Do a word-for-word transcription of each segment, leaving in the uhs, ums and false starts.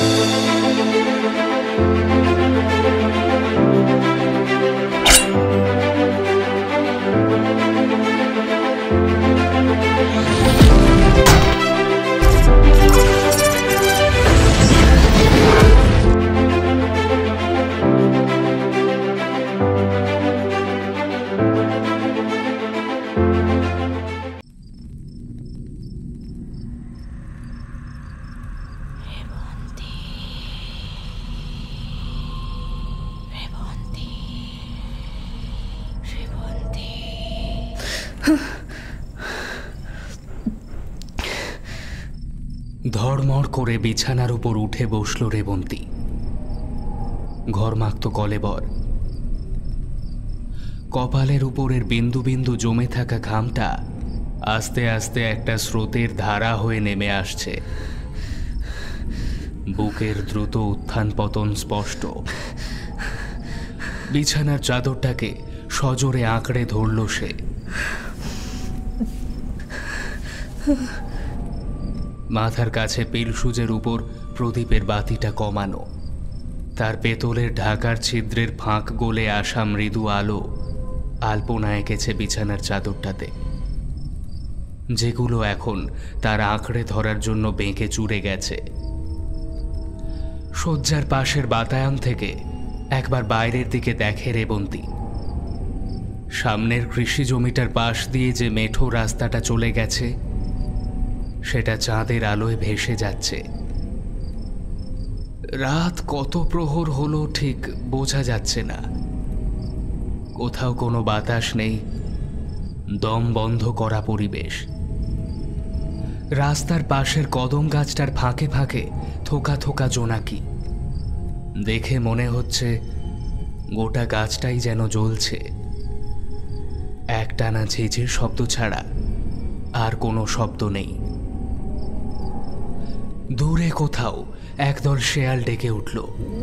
ধড়মড় করে বিছানার উপর উঠে বসল রেবন্তী। ঘরমাক্ত কলেবর, কপালের উপরের বিন্দু বিন্দু জমে থাকা ঘামটা আস্তে আস্তে একটা স্রোতের ধারা হয়ে নেমে আসছে। বুকের দ্রুত উত্থান পতন স্পষ্ট। বিছানার চাদরটাকে সজোরে আঁকড়ে ধরল সে। মাথার কাছে পিলসুজের উপর প্রদীপের বাতিটা কমানো। তার পেতলের ঢাকার ছিদ্রের ফাঁক গলে আসা মৃদু আলো আলপনা এঁকেছে বিছানার চাদরটাতে, যেগুলো এখন তার আঁকড়ে ধরার জন্য বেঁকে চুরে গেছে। শয্যার পাশের বাতায়ন থেকে একবার বাইরের দিকে দেখে রেবন্তী। সামনের কৃষি জমিটার পাশ দিয়ে যে মেঠো রাস্তাটা চলে গেছে, সেটা চাঁদের আলোয় ভেসে যাচ্ছে। রাত কত প্রহর হলো ঠিক বোঝা যাচ্ছে না। কোথাও কোনো বাতাস নেই, দম বন্ধ করা পরিবেশ। রাস্তার পাশের কদম গাছটার ফাঁকে ফাঁকে থোকা থোকা জোনাকি। দেখে মনে হচ্ছে গোটা গাছটাই যেন জ্বলছে। একটানা ঝিঝির শব্দ ছাড়া আর কোনো শব্দ নেই। দূরে কোথাও একদল শেয়াল ডেকে উঠল।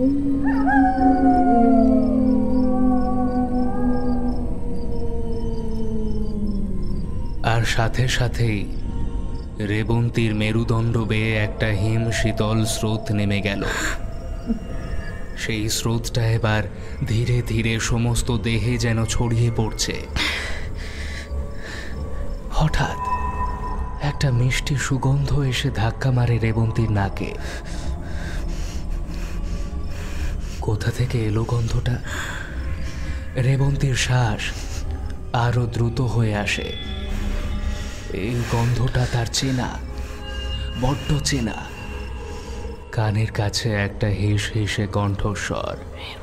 আর সাথে সাথেই রেবন্তীর মেরুদণ্ড বেয়ে একটা হিম শীতল স্রোত নেমে গেল। সেই স্রোতটা এবার ধীরে ধীরে সমস্ত দেহে যেন ছড়িয়ে পড়ছে। হঠাৎ একটা মিষ্টি সুগন্ধ এসে ধাক্কা মারে রেবন্তীর নাকে। কোথা থেকে এলো গন্ধটা? রেবন্তীর শ্বাস আরো দ্রুত হয়ে আসে। এই গন্ধটা তার চেনা, বড্ড চেনা। কানের কাছে একটা হেস হেসে কণ্ঠস্বর।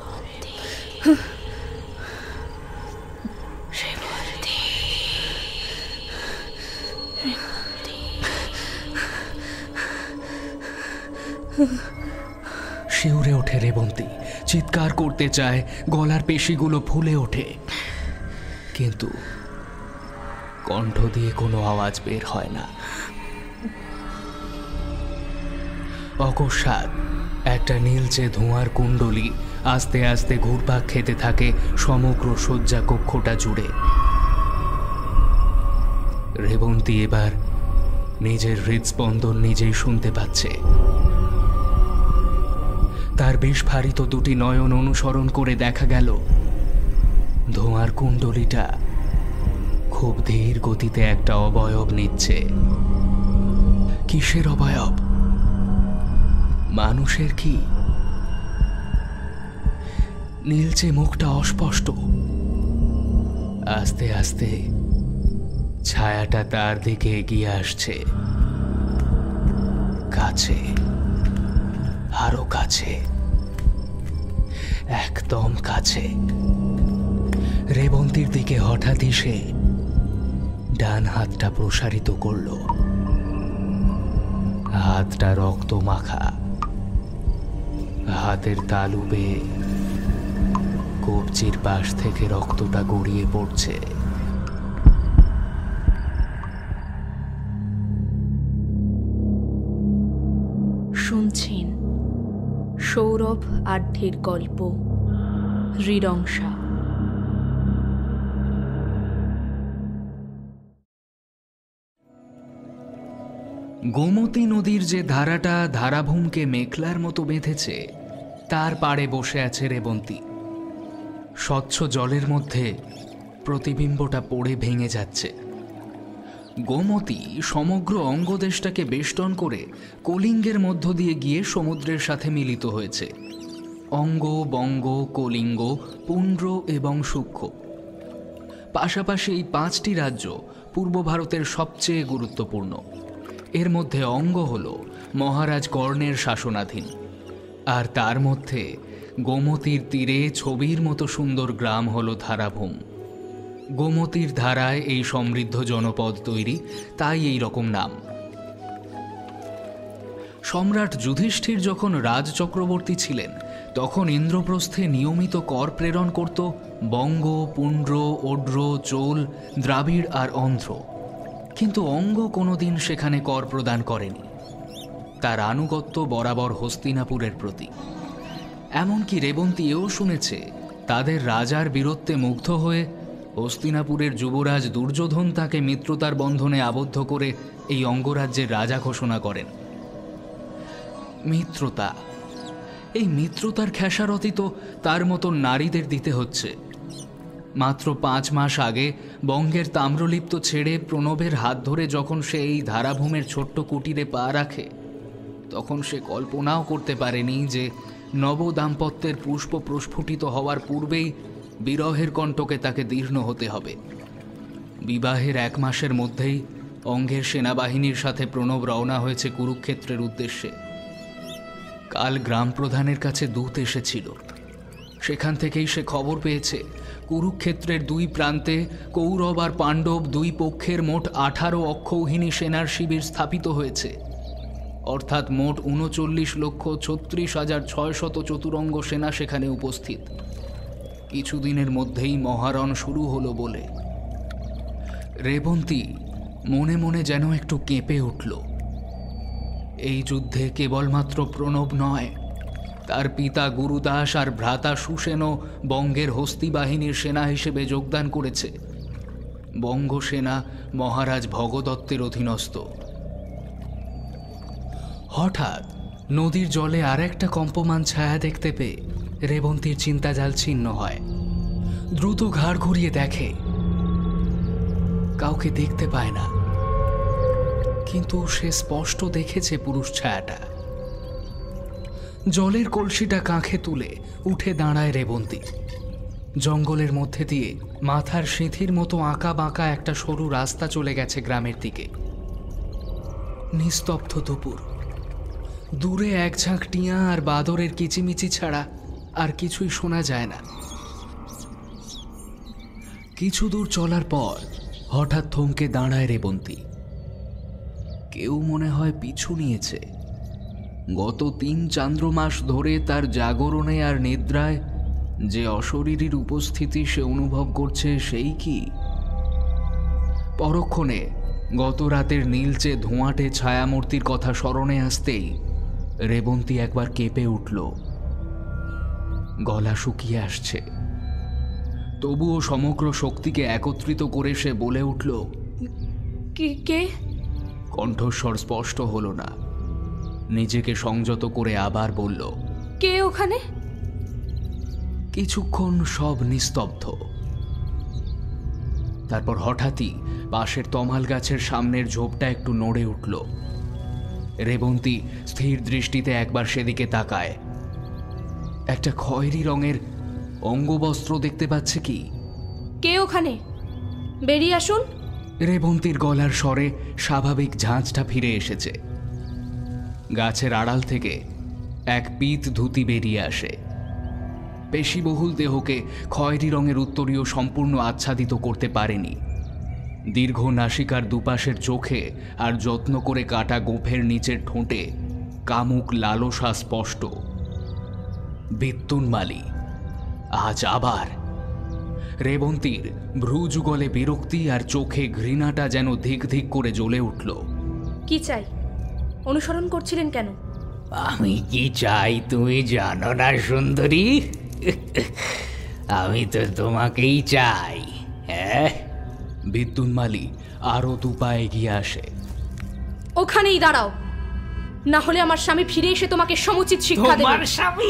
শিউরে ওঠে রেবন্তী, চিৎকার করতে চায়, গলার পেশিগুলো ফুলে ওঠে, কিন্তু কণ্ঠ দিয়ে কোনো আওয়াজ বের হয় না। অকস্মাৎ একটা নীলচে ধোঁয়ার কুণ্ডলী আস্তে আস্তে ঘুরপাক খেতে থাকে সমগ্র শয্যা কক্ষটা জুড়ে। রেবন্তী এবার নিজের হৃদস্পন্দন নিজেই শুনতে পাচ্ছে। তার বিস্ফারিত দুটি নয়ন অনুসরণ করে দেখা গেল ধোঁয়ার কুণ্ডলীটা খুব ধীর গতিতে একটা অবয়ব নিচ্ছে। কিসের অবয়ব? মানুষের কি? নীলচে মুখটা অস্পষ্ট। আস্তে আস্তে ছায়াটা তার দিকে এগিয়ে আসছে, কাছে, আরো কাছে, একদম কাছে। রেবন্তীর দিকে হঠাৎই সে ডান হাতটা প্রসারিত করল। হাতটা রক্ত মাখা। হাতের তালু বেয়ে কবজির পাশ থেকে রক্তটা গড়িয়ে পড়ছে। শুনছেন সৌরভ আঢ্যের গল্প হৃদংসা। গোমতী নদীর যে ধারাটা ধারাভূমকে মেঘলার মতো বেঁধেছে, তার পাড়ে বসে আছে রেবন্তী। স্বচ্ছ জলের মধ্যে প্রতিবিম্বটা পড়ে ভেঙে যাচ্ছে। গোমতী সমগ্র অঙ্গদেশটাকে বেষ্টন করে কলিঙ্গের মধ্য দিয়ে গিয়ে সমুদ্রের সাথে মিলিত হয়েছে। অঙ্গ, বঙ্গ, কলিঙ্গ, পুণ্ড্র এবং সূক্ষ্ম। পাশাপাশি এই পাঁচটি রাজ্য পূর্ব ভারতের সবচেয়ে গুরুত্বপূর্ণ। এর মধ্যে অঙ্গ হল মহারাজ কর্ণের শাসনাধীন, আর তার মধ্যে গোমতীর তীরে ছবির মতো সুন্দর গ্রাম হল ধারাভূম। গোমতীর ধারায় এই সমৃদ্ধ জনপদ তৈরি, তাই এই রকম নাম। সম্রাট যুধিষ্ঠির যখন রাজচক্রবর্তী ছিলেন, তখন ইন্দ্রপ্রস্থে নিয়মিত কর প্রেরণ করত বঙ্গ, পুণ্ড্র, ওড্র, চোল, দ্রাবিড় আর অন্ধ্র। কিন্তু অঙ্গ কোনোদিন সেখানে কর প্রদান করেনি। তার আনুগত্য বরাবর হস্তিনাপুরের প্রতি। এমনকি রেবন্তী এও শুনেছে, তাদের রাজার বীরত্বে মুগ্ধ হয়ে হস্তিনাপুরের যুবরাজ দুর্যোধন তাকে মিত্রতার বন্ধনে আবদ্ধ করে এই অঙ্গরাজ্যের রাজা ঘোষণা করেন। মিত্রতা, এই মিত্রতার খেসারতি তো তার মতো নারীদের দিতে হচ্ছে। মাত্র পাঁচ মাস আগে বঙ্গের তাম্রলিপ্ত ছেড়ে প্রণবের হাত ধরে যখন সে এই ধারাভূমের ছোট্ট কুটিরে পা রাখে, তখন সে কল্পনাও করতে পারেনি যে নব দাম্পত্যের পুষ্প প্রস্ফুটিত হওয়ার পূর্বেই বিরহের কণ্টকে তাকে দীর্ণ হতে হবে। বিবাহের এক মাসের মধ্যেই অঙ্গের সেনাবাহিনীর সাথে প্রণব রওনা হয়েছে কুরুক্ষেত্রের উদ্দেশ্যে। কাল গ্রাম প্রধানের কাছে দূত এসেছিল। সেখান থেকেই সে খবর পেয়েছে কুরুক্ষেত্রের দুই প্রান্তে কৌরব আর পাণ্ডব দুই পক্ষের মোট আঠারো অক্ষৌহিনী সেনার শিবির স্থাপিত হয়েছে। অর্থাৎ মোট উনচল্লিশ লক্ষ ছত্রিশ হাজার ছয়শত চতুরঙ্গ সেনা সেখানে উপস্থিত। কিছুদিনের মধ্যেই মহারণ শুরু হলো বলে রেবন্তী মনে মনে যেন একটু কেঁপে উঠল। এই যুদ্ধে কেবলমাত্র প্রণব নয়, তার পিতা গুরুদাস আর ভ্রাতা সুসেনও বঙ্গের হস্তি বাহিনীর সেনা হিসেবে যোগদান করেছে। বঙ্গসেনা মহারাজ ভগদত্তের অধীনস্থ। হঠাৎ নদীর জলে আর একটা কম্পমান ছায়া দেখতে পেয়ে রেবন্তীর চিন্তাজাল ছিন্ন হয়। দ্রুত ঘাড় ঘুরিয়ে দেখে, কাউকে দেখতে পায় না, কিন্তু সে স্পষ্ট দেখেছে পুরুষ ছায়াটা। জলের কলসিটা কাঁখে তুলে উঠে দাঁড়ায় রেবন্তী। জঙ্গলের মধ্যে দিয়ে মাথার সিঁথির মতো আঁকা বাঁকা একটা সরু রাস্তা চলে গেছে গ্রামের দিকে। নিস্তব্ধ দুপুর, দূরে এক ঝাঁক টিয়া আর বাদরের কিচিমিচি ছাড়া আর কিছুই শোনা যায় না। কিছু দূর চলার পর হঠাৎ থমকে দাঁড়ায় রেবন্তী। কেউ মনে হয় পিছু নিয়েছে। গত তিন চান্দ্রমাস ধরে তার জাগরণে আর নিদ্রায় যে অশরীরীর উপস্থিতি সে অনুভব করছে, সেই কি? পরক্ষণে গত রাতের নীলচে ধোঁয়াটে ছায়ামূর্তির কথা স্মরণে আসতেই রেবন্তী একবার কেঁপে উঠল। গলা শুকিয়ে আসছে, তবুও সমগ্র শক্তিকে একত্রিত করে সে বলে উঠল, কে? কণ্ঠস্বর স্পষ্ট হলো না। নিজেকে সংযত করে আবার বলল, কে ওখানে? কিছুক্ষণ সব নিস্তব্ধ। তারপর হঠাৎই পাশের তমাল গাছের সামনের ঝোপটা একটু নড়ে উঠল। রেবন্তী স্থির দৃষ্টিতে একবার সেদিকে তাকায়। একটা খয়েরি রঙের অঙ্গবস্ত্র দেখতে পাচ্ছে কি? কে ওখানে? বেরিয়ে আসুন। রেবন্তীর গলার স্বরে স্বাভাবিক ঝাঁঝটা ফিরে এসেছে। গাছের আড়াল থেকে এক পিত ধুতি বেরিয়ে আসে। পেশিবহুল দেহকে খয়েরি রঙের উত্তরীয় সম্পূর্ণ আচ্ছাদিত করতে পারেনি। দীর্ঘ নাসিকার দুপাশের চোখে আর যত্ন করে কাটা গোঁফের নিচের ঠোঁটে কামুক লালসা স্পষ্ট। বিদ্যুন্মালী আজ আবার। রেবন্তীর ভ্রুযুগলে বিরক্তি আর চোখে ঘৃণাটা যেন ধিক ধিক করে জ্বলে উঠল। কি চাই? অনুসরণ করছিলেন কেন? আমি কি চাই তুমি জানো না সুন্দরী? আমি তো তোমাকেই চাই। হ্যাঁ, বিদ্যুন্মালী আরো দুপা এগিয়ে আসে। ওখানেই দাঁড়াও, না হলে আমার স্বামী ফিরে এসে তোমাকে সমুচিত শিক্ষা দেবে। তোমার স্বামী?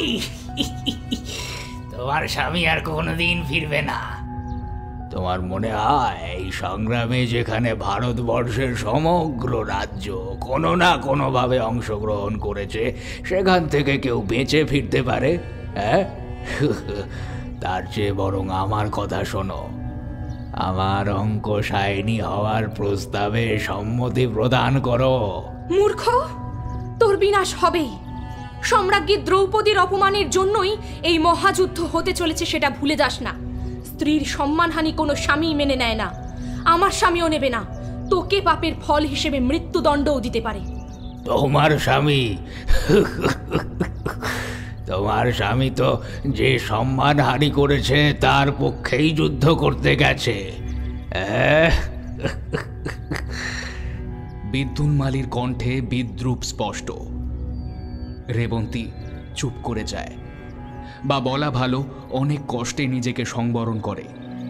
তোমার স্বামী আর কোনোদিন ফিরবে না। তোমার মনে হয় এই সংগ্রামে যেখানে ভারতবর্ষের সমগ্র রাজ্য কোনো না কোনোভাবে অংশগ্রহণ করেছে, সেখান থেকে কেউ বেঁচে ফিরতে পারে? হ্যাঁ, তার চেয়ে বরং আমার কথা শোনো। আমার অঙ্ক সায়নী হওয়ার প্রস্তাবে সম্মতি প্রদান করো। মূর্খ, তোর বিনাশ হবেই। সম্রাজ্ঞী দ্রৌপদীর অপমানের জন্যই এই মহাযুদ্ধ হতে চলেছে, সেটা ভুলে যাস না। স্ত্রীর সম্মানহানি কোনো স্বামী মেনে নেয় না, আমার স্বামীও নেবে না। তোকে পাপের ফল হিসেবে মৃত্যুদণ্ডও দিতে পারে। তোমার স্বামী? তোমার স্বামী তো যে সম্মানহানি করেছে তার পক্ষেই যুদ্ধ করতে গেছে। বিদ্যুন্মালীর কণ্ঠে বিদ্রূপ স্পষ্ট। রেবন্তী চুপ করে যায়, বা বলা ভালো অনেক কষ্টে নিজেকে সংবরণ করে।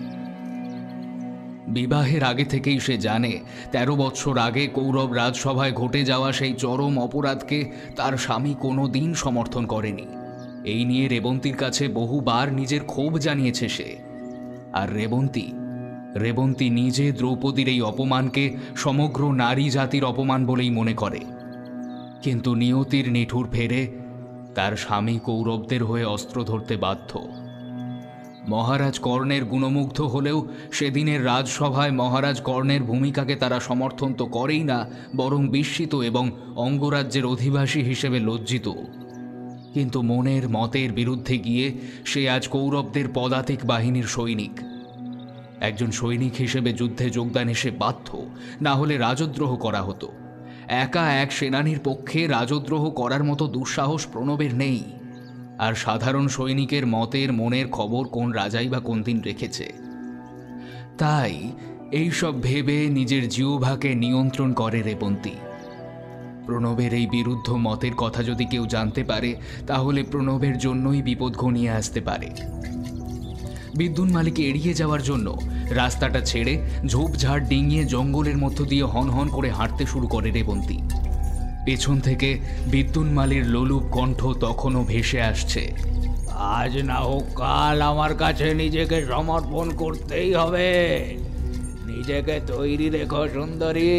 বিবাহের আগে থেকেই সে জানে তেরো বৎসর আগে কৌরব রাজসভায় ঘটে যাওয়া সেই চরম অপরাধকে তার স্বামী কোনো দিন সমর্থন করেনি। এই নিয়ে রেবন্তীর কাছে বহুবার নিজের ক্ষোভ জানিয়েছে সে। আর রেবন্তী রেবন্তী নিজে দ্রৌপদীর এই অপমানকে সমগ্র নারী জাতির অপমান বলেই মনে করে। কিন্তু নিয়তির নিঠুর ফেরে তার স্বামী কৌরবদের হয়ে অস্ত্র ধরতে বাধ্য। মহারাজ কর্ণের গুণমুগ্ধ হলেও সেদিনের রাজসভায় মহারাজ কর্ণের ভূমিকাকে তারা সমর্থন তো করেই না, বরং বিস্মিত এবং অঙ্গরাজ্যের অধিবাসী হিসেবে লজ্জিত। কিন্তু মনের মতের বিরুদ্ধে গিয়ে সে আজ কৌরবদের পদাতিক বাহিনীর সৈনিক। একজন সৈনিক হিসেবে যুদ্ধে যোগদানে সে বাধ্য, না হলে রাজদ্রোহ করা হতো। একা এক সেনানীর পক্ষে রাজদ্রোহ করার মতো দুঃসাহস প্রণবের নেই। আর সাধারণ সৈনিকের মতের মনের খবর কোন রাজাই বা কোন দিন রেখেছে? তাই এইসব ভেবে নিজের জিহ্বাকে নিয়ন্ত্রণ করে রেবন্তী। প্রণবের এই বিরুদ্ধ মতের কথা যদি কেউ জানতে পারে, তাহলে প্রণবের জন্যই বিপদ ঘনিয়ে আসতে পারে। বিদ্যুন্মালীকে এড়িয়ে যাওয়ার জন্য রাস্তাটা ছেড়ে ঝোপঝাড় ডিঙিয়ে জঙ্গলের মধ্য দিয়ে হনহন করে হাঁটতে শুরু করে রেবন্তী। পেছন থেকে বিদ্যুন্মালীর লোলুপ কণ্ঠ তখনও ভেসে আসছে। আজ না হোক কাল আমার কাছে নিজেকে সমর্পণ করতেই হবে। নিজেকে তৈরি রেখো সুন্দরী।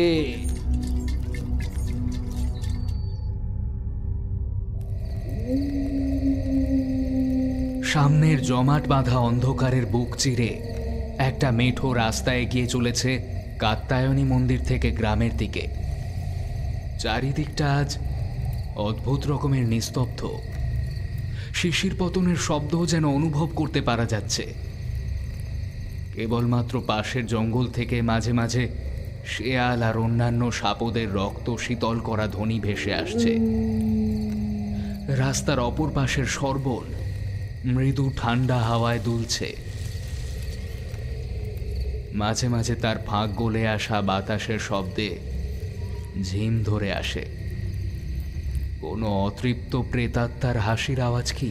সামনের জমাট বাঁধা অন্ধকারের বুক চিরে একটা মেঠো রাস্তা এগিয়ে চলেছে কাত্যায়নী মন্দির থেকে গ্রামের দিকে। চারিদিকটা আজ অদ্ভুত রকমের নিস্তব্ধ। শিশির পতনের শব্দ যেন অনুভব করতে পারা যাচ্ছে। কেবলমাত্র পাশের জঙ্গল থেকে মাঝে মাঝে শেয়াল আর অন্যান্য সাপদের রক্ত শীতল করা ধ্বনি ভেসে আসছে। রাস্তার অপর পাশের সরবল মৃদু ঠান্ডা হাওয়ায় দুলছে। মাঝে মাঝে তার ফাঁক গলে আসা বাতাসের শব্দে ঝিম ধরে আসে। কোনো অতৃপ্ত প্রেতাত্মার হাসির আওয়াজ কি?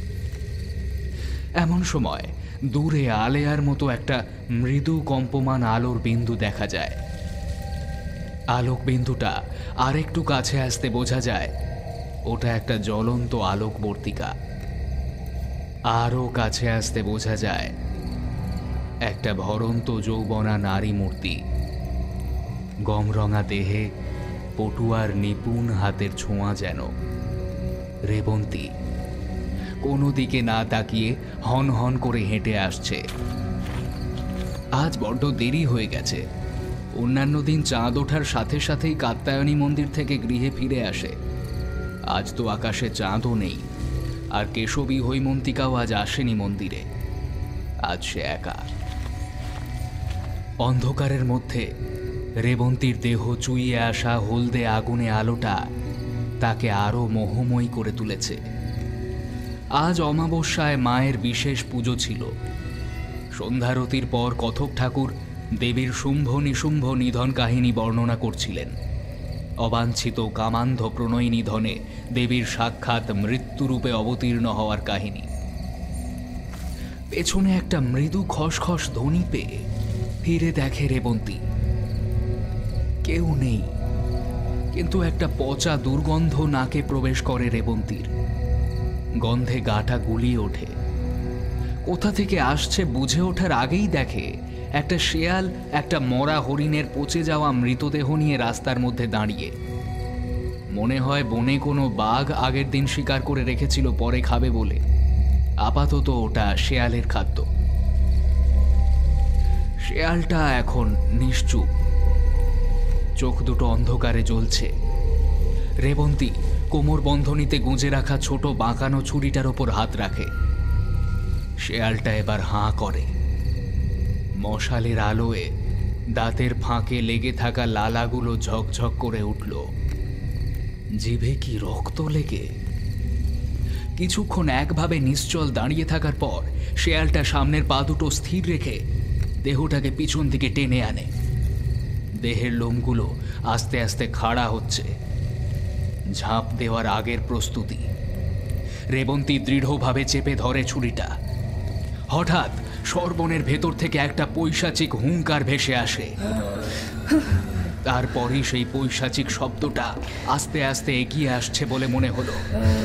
এমন সময় দূরে আলেয়ার মতো একটা মৃদু কম্পমান আলোর বিন্দু দেখা যায়। আলোক বিন্দুটা আরেকটু কাছে আসতে বোঝা যায় ওটা একটা জ্বলন্ত আলোকবর্তিকা। আরও কাছে আসতে বোঝা যায় একটা ভরন্ত যৌবনা নারী মূর্তি। গমরঙা দেহে পটুয়ার নিপুণ হাতের ছোঁয়া যেন। রেবন্তী কোনো দিকে না তাকিয়ে হন হন করে হেঁটে আসছে। আজ বড্ড দেরি হয়ে গেছে। অন্যান্য দিন চাঁদ ওঠার সাথে সাথেই কাত্যায়নী মন্দির থেকে গৃহে ফিরে আসে। আজ তো আকাশে চাঁদও নেই, আর কেশবী হৈমন্তিকাও আজ আসেনি মন্দিরে। আজ সে একা। অন্ধকারের মধ্যে রেবন্তীর দেহ চুইয়ে আসা হলদে আগুনে আলোটা তাকে আরো মোহময়ী করে তুলেছে। আজ অমাবস্যায় মায়ের বিশেষ পুজো ছিল। সন্ধ্যারতির পর কথক ঠাকুর দেবীর শুম্ভ নিশুম্ভ নিধন কাহিনী বর্ণনা করছিলেন। অবাঞ্ছিত কামান্ধ প্রণয় নিধনে দেবীর সাক্ষাৎ মৃত্যুরূপে অবতীর্ণ হওয়ার কাহিনী। পেছনে একটা মৃদু খসখস ধ্বনি পেয়ে ফিরে দেখে রেবন্তী। কেউ নেই, কিন্তু একটা পচা দুর্গন্ধ নাকে প্রবেশ করে রেবন্তীর। গন্ধে গাটা গুলিয়ে ওঠে। কোথা থেকে আসছে বুঝে ওঠার আগেই দেখে একটা শেয়াল একটা মরা হরিণের পচে যাওয়া মৃতদেহ নিয়ে রাস্তার মধ্যে দাঁড়িয়ে। মনে হয় বনে কোনো বাঘ আগের দিন শিকার করে রেখেছিল পরে খাবে বলে। আপাতত ওটা শেয়ালের খাদ্য। শেয়ালটা এখন নিশ্চুপ, চোখ দুটো অন্ধকারে জ্বলছে। রেবন্তী কোমর বন্ধনীতে গুঁজে রাখা ছোট বাঁকানো ছুরিটার ওপর হাত রাখে। শেয়ালটা এবার হাঁ করে। মশালের আলোয় দাঁতের ফাঁকে লেগে থাকা লালাগুলো ঝকঝক করে উঠল। জিভে কি রক্ত লেগে? কিছুক্ষণ একভাবে নিশ্চল দাঁড়িয়ে থাকার পর শেয়ালটা সামনের পা দুটো স্থির রেখে দেহটাকে পিছন দিকে টেনে আনে। দেহের লোমগুলো আস্তে আস্তে খাড়া হচ্ছে, ঝাঁপ দেওয়ার আগের প্রস্তুতি। রেবন্তী দৃঢ়ভাবে চেপে ধরে ছুরিটা। হঠাৎ সর্বনের ভেতর থেকে একটা পৈশাচিক হুঙ্কার ভেসে আসে। তারপরই সেই পৈশাচিক শব্দটা আস্তে আস্তে এগিয়ে আসছে বলে মনে হলো।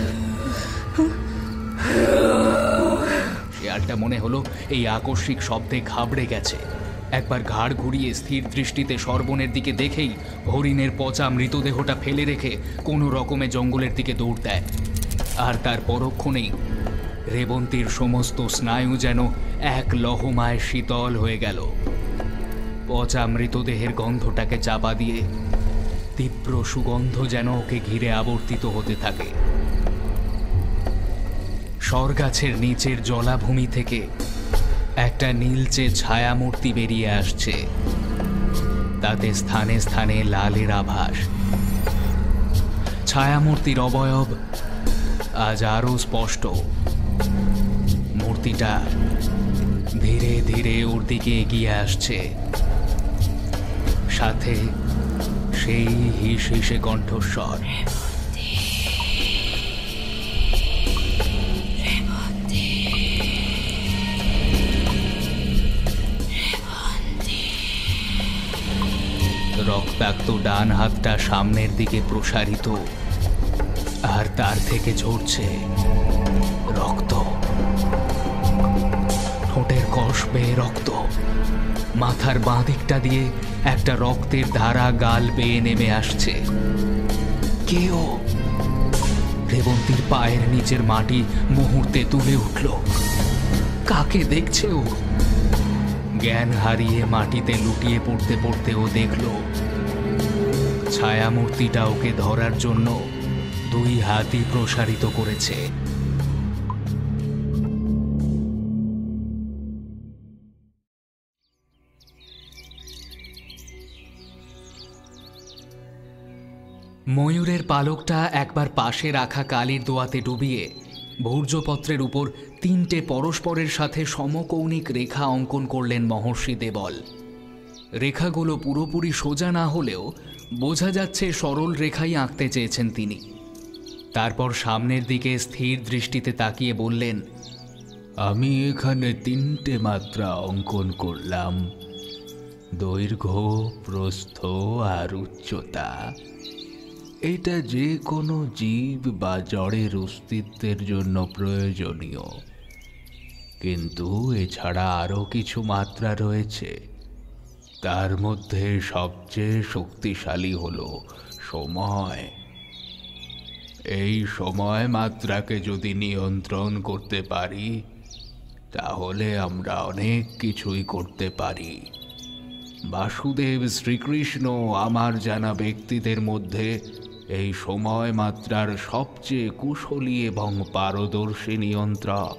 শেয়ালটা মনে হলো এই আকস্মিক শব্দে ঘাবড়ে গেছে। একবার ঘাড় ঘুরিয়ে স্থির দৃষ্টিতে সর্বনের দিকে দেখেই হরিণের পচা মৃতদেহটা ফেলে রেখে কোনো রকমে জঙ্গলের দিকে দৌড় দেয়। আর তার পরক্ষণেই রেবন্তীর সমস্ত স্নায়ু যেন এক লহমায় শীতল হয়ে গেল। পচা মৃতদেহের গন্ধটাকে চাপা দিয়ে তীব্র সুগন্ধ যেন ওকে ঘিরে আবর্তিত হতে থাকে। সরগাছের নিচের জলাভূমি থেকে একটা নীলচে ছায়ামূর্তি বেরিয়ে আসছে। তাতে স্থানে স্থানে লালের আভাস। ছায়ামূর্তির অবয়ব আজ আরো স্পষ্ট। মূর্তিটা ধীরে ধীরে ওর দিকে এগিয়ে আসছে, সাথে সেই হিস হিসে কণ্ঠস্বর। রক্তাক্ত ডান হাতটা সামনের দিকে প্রসারিত, আর তার থেকে ঝরছে রক্ত। ঠোঁটের কষ বেয়ে রক্ত। মাথার বাঁ দিকটা দিয়ে একটা রক্তের ধারা গাল বেয়ে নেমে আসছে। কেউ রেবন্তীর পায়ের নিচের মাটি মুহূর্তে তুলে উঠল। কাকে দেখছে ও? জ্ঞান হারিয়ে মাটিতে লুটিয়ে পড়তে পড়তে ও দেখল ছায়ামূর্তিটা ওকে ধরার জন্য দুই হাতই প্রসারিত করেছে। ময়ূরের পালকটা একবার পাশে রাখা কালির দোয়াতে ডুবিয়ে ভূর্জপত্রের উপর তিনটে পরস্পরের সাথে সমকৌণিক রেখা অঙ্কন করলেন মহর্ষি দেবল। রেখাগুলো পুরোপুরি সোজা না হলেও বোঝা যাচ্ছে সরল রেখাই আঁকতে চেয়েছেন তিনি। তারপর সামনের দিকে স্থির দৃষ্টিতে তাকিয়ে বললেন, আমি এখানে তিনটে মাত্রা অঙ্কন করলাম, দৈর্ঘ্য, প্রস্থ আর উচ্চতা। এটা যে কোনো জীব বা জড়ের অস্তিত্বের জন্য প্রয়োজনীয়, কিন্তু এছাড়া আরও কিছু মাত্রা রয়েছে। তার মধ্যে সবচেয়ে শক্তিশালী হলো সময়। এই সময় মাত্রাকে যদি নিয়ন্ত্রণ করতে পারি তাহলে আমরা অনেক কিছুই করতে পারি। বাসুদেব শ্রীকৃষ্ণ আমার জানা ব্যক্তিদের মধ্যে এই সময় মাত্রার সবচেয়ে কুশলী এবং পারদর্শী নিয়ন্ত্রক।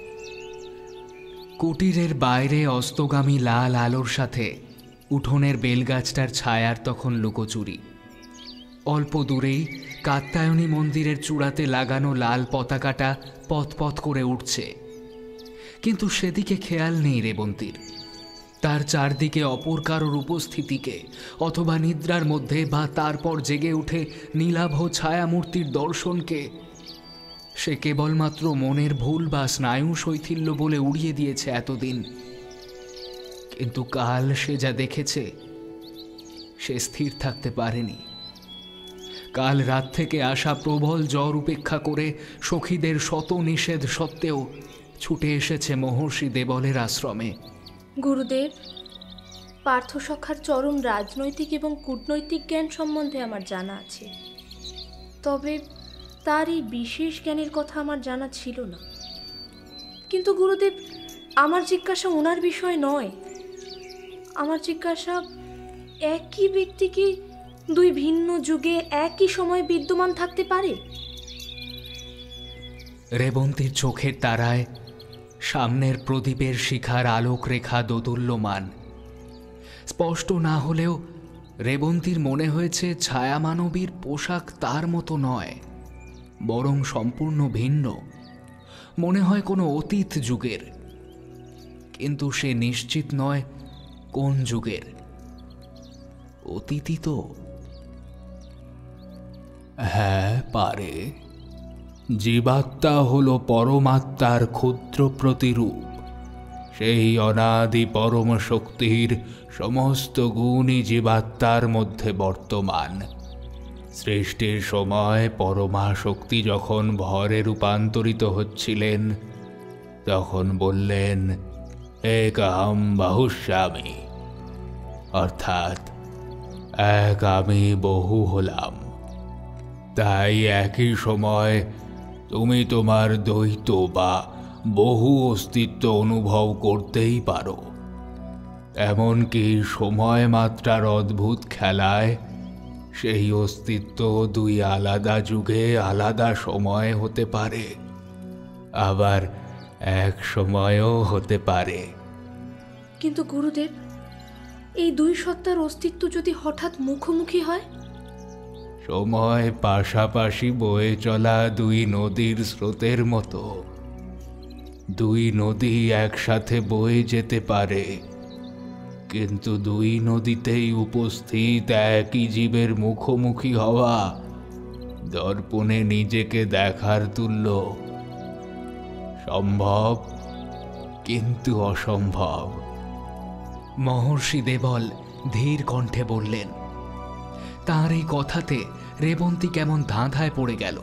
কুটিরের বাইরে অস্তগামী লাল আলোর সাথে উঠোনের বেলগাছটার ছায়ার তখন লুকোচুরি। অল্প দূরেই কাত্যায়নী মন্দিরের চূড়াতে লাগানো লাল পতাকাটা পথ করে উঠছে, কিন্তু সেদিকে খেয়াল নেই রেবন্তীর। তার চারদিকে অপর কারোর উপস্থিতিকে, অথবা নিদ্রার মধ্যে বা তারপর জেগে উঠে নীলাভ ছায়ামূর্তির দর্শনকে সে কেবলমাত্র মনের ভুল বা স্নায়ু শৈথিল্য বলে উড়িয়ে দিয়েছে এতদিন। কিন্তু কাল সে যা দেখেছে সে স্থির থাকতে পারেনি। কাল রাত থেকে আসা প্রবল জ্বর উপেক্ষা করে সখীদের শত নিষেধ সত্ত্বেও ছুটে এসেছে মহর্ষি দেবলের আশ্রমে। গুরুদেব, পার্থসখার চরম রাজনৈতিক এবং কূটনৈতিক জ্ঞান সম্বন্ধে আমার জানা আছে, তবে তার এই বিশেষ জ্ঞানের কথা আমার জানা ছিল না। কিন্তু গুরুদেব, আমার জিজ্ঞাসা ওনার বিষয় নয়। আমার জিজ্ঞাসা, একই ব্যক্তি কি দুই ভিন্ন যুগে একই সময়ে বিদ্যমান থাকতে পারে? রেবন্তীর চোখের তারায় সামনের প্রদীপের শিখার আলোক রেখা দোদুল্যমান। স্পষ্ট না হলেও রেবন্তীর মনে হয়েছে ছায়ামানবীর পোশাক তার মতো নয়, বরং সম্পূর্ণ ভিন্ন। মনে হয় কোনো অতীত যুগের, কিন্তু সে নিশ্চিত নয় কোন যুগের। অতীতই তো? হ্যাঁ, পারে। জীবাত্মা হল পরমাত্মার ক্ষুদ্র প্রতিরূপ। সেই অনাদি পরম শক্তির সমস্ত গুণই জীবাত্মার মধ্যে বর্তমান। সৃষ্টির সময় পরমা শক্তি যখন ভরে রূপান্তরিত হচ্ছিলেন, তখন বললেন, এক আহম বাহুস্বামী, অর্থাৎ এক আমি বহু হলাম। তাই একই সময় তুমি তোমার দ্বৈত বা বহু অস্তিত্ব অনুভব করতেই পারো। এমনকি সময় মাত্রার অদ্ভুত খেলায় সেই অস্তিত্ব দুই আলাদা যুগে আলাদা সময় হতে পারে, আবার এক সময়ও হতে পারে। কিন্তু গুরুদেব, এই দুই সত্তার অস্তিত্ব যদি হঠাৎ মুখোমুখি হয়? সময় পাশাপাশি বয়ে চলা দুই নদীর স্রোতের মতো। দুই নদী একসাথে বয়ে যেতে পারে, কিন্তু দুই নদীতেই উপস্থিত একই জীবের মুখোমুখি হওয়া দর্পণে নিজেকে দেখার তুল্য। সম্ভব, কিন্তু অসম্ভব। মহর্ষি দেবল ধীর কণ্ঠে বললেন। তাঁর এই কথাতে রেবন্তী কেমন ধাঁধায় পড়ে গেল।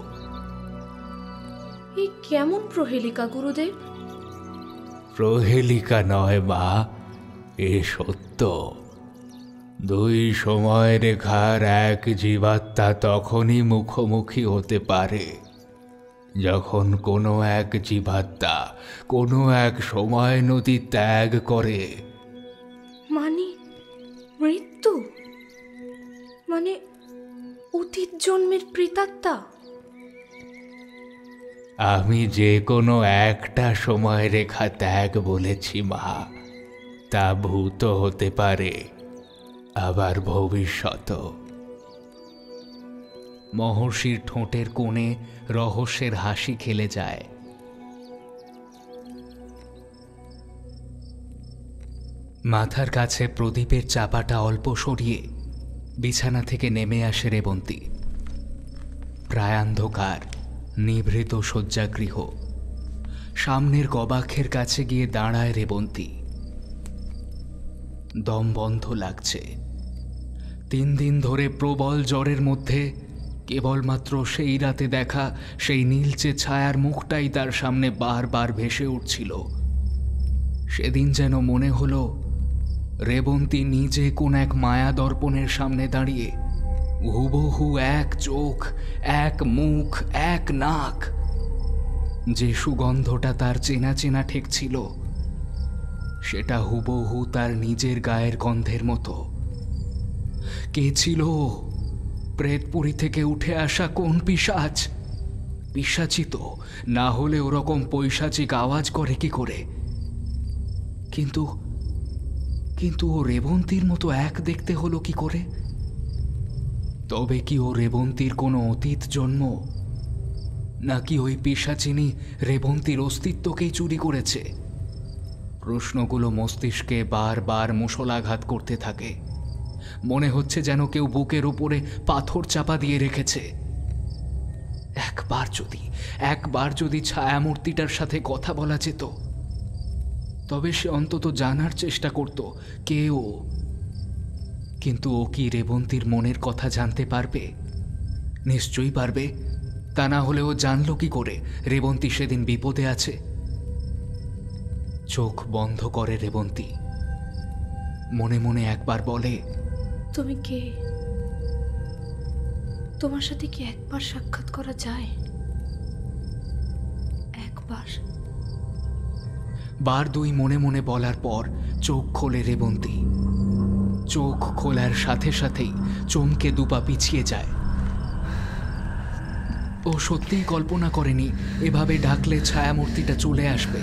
এই কেমন প্রহেলিকা গুরুদেব? প্রহেলিকা নয় মা, এ সত্য। দুই সময় রেখার এক জীবাত্মা তখনই মুখোমুখি হতে পারে যখন কোনো এক জীবাত্মা কোনো এক সময় নদী ত্যাগ করে। মানে মৃত্যু? মানে অতীত জন্মের প্রেতাত্মা? আমি যে কোনো একটা সময় রেখা ত্যাগ বলেছি মা। তা ভূত হতে পারে, আবার ভবিষ্যৎ। মহর্ষির ঠোঁটের কোণে রহস্যের হাসি খেলে যায়। মাথার কাছে প্রদীপের চাপাটা অল্প সরিয়ে বিছানা থেকে নেমে আসে রেবন্তী। প্রায় অন্ধকার, নিভৃত শয্যাগৃহ। সামনের গবাক্ষের কাছে গিয়ে দাঁড়ায় রেবন্তী। দম বন্ধ লাগছে। তিন দিন ধরে প্রবল জ্বরের মধ্যে কেবলমাত্র সেই রাতে দেখা সেই নীলচে ছায়ার মুখটাই তার সামনে বারবার ভেসে উঠছিল। সেদিন যেন মনে হলো রেবন্তী নিজে কোন এক মায়া দর্পণের সামনে দাঁড়িয়ে হুবহু এক চোখ, এক মুখ, এক নাক। যে সুগন্ধটা তার চেনা চেনা ঠেকছিল, সেটা হুবহু তার নিজের গায়ের গন্ধের মতো। কে ছিল? প্রেতপুরী থেকে উঠে আসা কোন পিশাচ? পিশাচি তো, না হলে ওরকম পৈশাচিক আওয়াজ করে কি করে? কিন্তু কিন্তু ও রেবন্তীর মতো এক দেখতে হলো কি করে? তবে কি ও রেবন্তীর কোনো অতীত জন্ম, নাকি ওই পিশাচিনী রেবন্তীর অস্তিত্বকেই চুরি করেছে? প্রশ্নগুলো মস্তিষ্কে বারবার মুষলাঘাত করতে থাকে। মনে হচ্ছে যেন কেউ বুকের উপরে পাথর চাপা দিয়ে রেখেছে। একবার যদি একবার যদি ছায়ামূর্তিটার সাথে কথা বলা যেত, তবে সে অন্তত জানার চেষ্টা করত কে ও। কিন্তু ও কি রেবন্তীর মনের কথা জানতে পারবে? নিশ্চয়ই পারবে, তা না হলেও জানলো কি করে রেবন্তী সেদিন বিপদে আছে? চোখ বন্ধ করে রেবন্তী, মনে মনে একবার বলে, তুমি কে? তোমার সাথে কি একবার সাক্ষাৎ করা যায়? একবার। বার দুই মনে মনে বলার পর চোখ খোলে রেবন্তী। চোখ খোলার সাথে সাথেই চমকে দুপা পিছিয়ে যায়। ও সত্যিই কল্পনা করেনি এভাবে ডাকলে ছায়ামূর্তিটা চলে আসবে।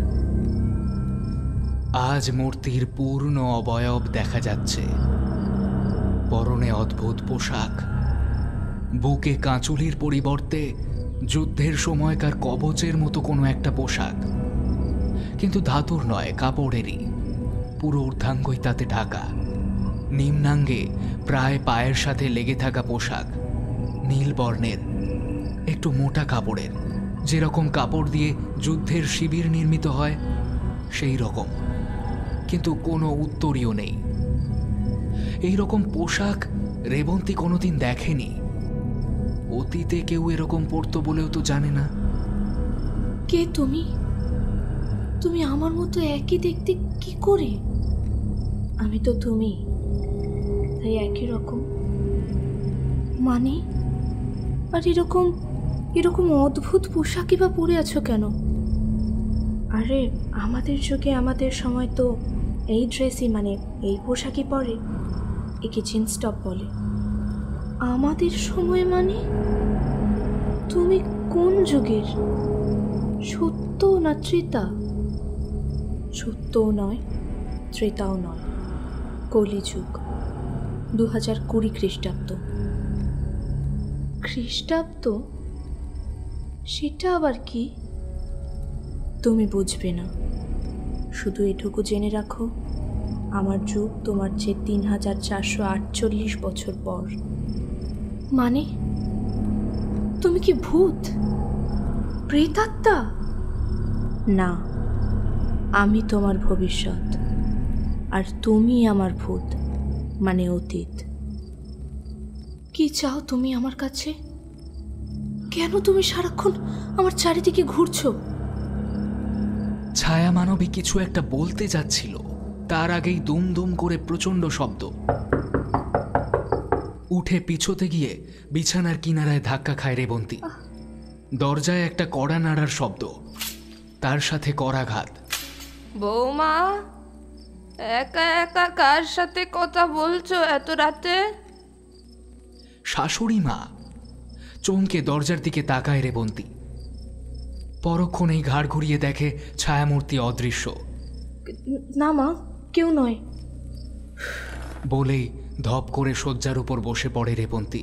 আজ মূর্তির পূর্ণ অবয়ব দেখা যাচ্ছে। পরনে অদ্ভুত পোশাক, বুকে কাঁচুলির পরিবর্তে যুদ্ধের সময়কার কবচের মতো কোনো একটা পোশাক, কিন্তু ধাতুর নয়, কাপড়েরই। পুরো ঊর্ধ্বাঙ্গই তাতে ঢাকা। নিম্নাঙ্গে প্রায় পায়ের সাথে লেগে থাকা পোশাক, নীল বর্ণের, একটু মোটা কাপড়ের, যেরকম কাপড় দিয়ে যুদ্ধের শিবির নির্মিত হয় সেই রকম, কিন্তু কোনো উত্তরীয় নেই। এই রকম পোশাক রেবন্তী কোনোদিন দেখেনি। অতীতে কেউ এরকম পরতো বলেও তো জানে না। কে তুমি? তুমি আমার মতো একই দেখতে কি করে? আমি তো তুমি, তাই একই রকম। মানে, আর এরকম এরকম অদ্ভুত পোশাকই বা পরে আছো কেন? আরে আমাদের যুগে, আমাদের সময় তো এই ড্রেসই, মানে এই পোশাকই পরে। একে জিন্স টপ বলে। আমাদের সময় মানে? তুমি কোন যুগের? সত্য না ত্রেতা? সত্যও নয়, ত্রেতাও নয়, কলিযুগ, দু হাজার কুড়ি খ্রিস্টাব্দ। খ্রিস্টাব্দ? সেটা আবার কি? তুমি বুঝবে না। শুধু এটুকু জেনে রাখো, আমার যুগ তোমার চেয়ে তিন হাজার চারশো আটচল্লিশ বছর পর। মানে তুমি কি ভূত, প্রেতাত্মা? না, আমি তোমার ভবিষ্যৎ, আর তুমি আমার ভূত, মানে অতীত। কি চাও তুমি আমার কাছে? কেন তুমি সারাক্ষণ আমার চারিদিকে ঘুরছো? ছায়া মানবী কিছু একটা বলতে যাচ্ছিল, তার আগেই দুম দুম করে প্রচণ্ড শব্দ। উঠে পিছোতে গিয়ে বিছানার কিনারায় ধাক্কা খায় রেবন্তী। দরজায় একটা কড়া নাড়ার শব্দ, তার সাথে করাঘাত। বৌমা, একা একা কার সাথে কথা বলছো এত রাতে? শাশুড়ি মা। চমকে দরজার দিকে তাকায় রেবন্তী। পরক্ষণেই ঘাড় ঘুরিয়ে দেখে ছায়ামূর্তি অদৃশ্য। না মা, কেউ নয় বলেই ধপ করে শয্যার উপর বসে পড়ে রেবন্তী।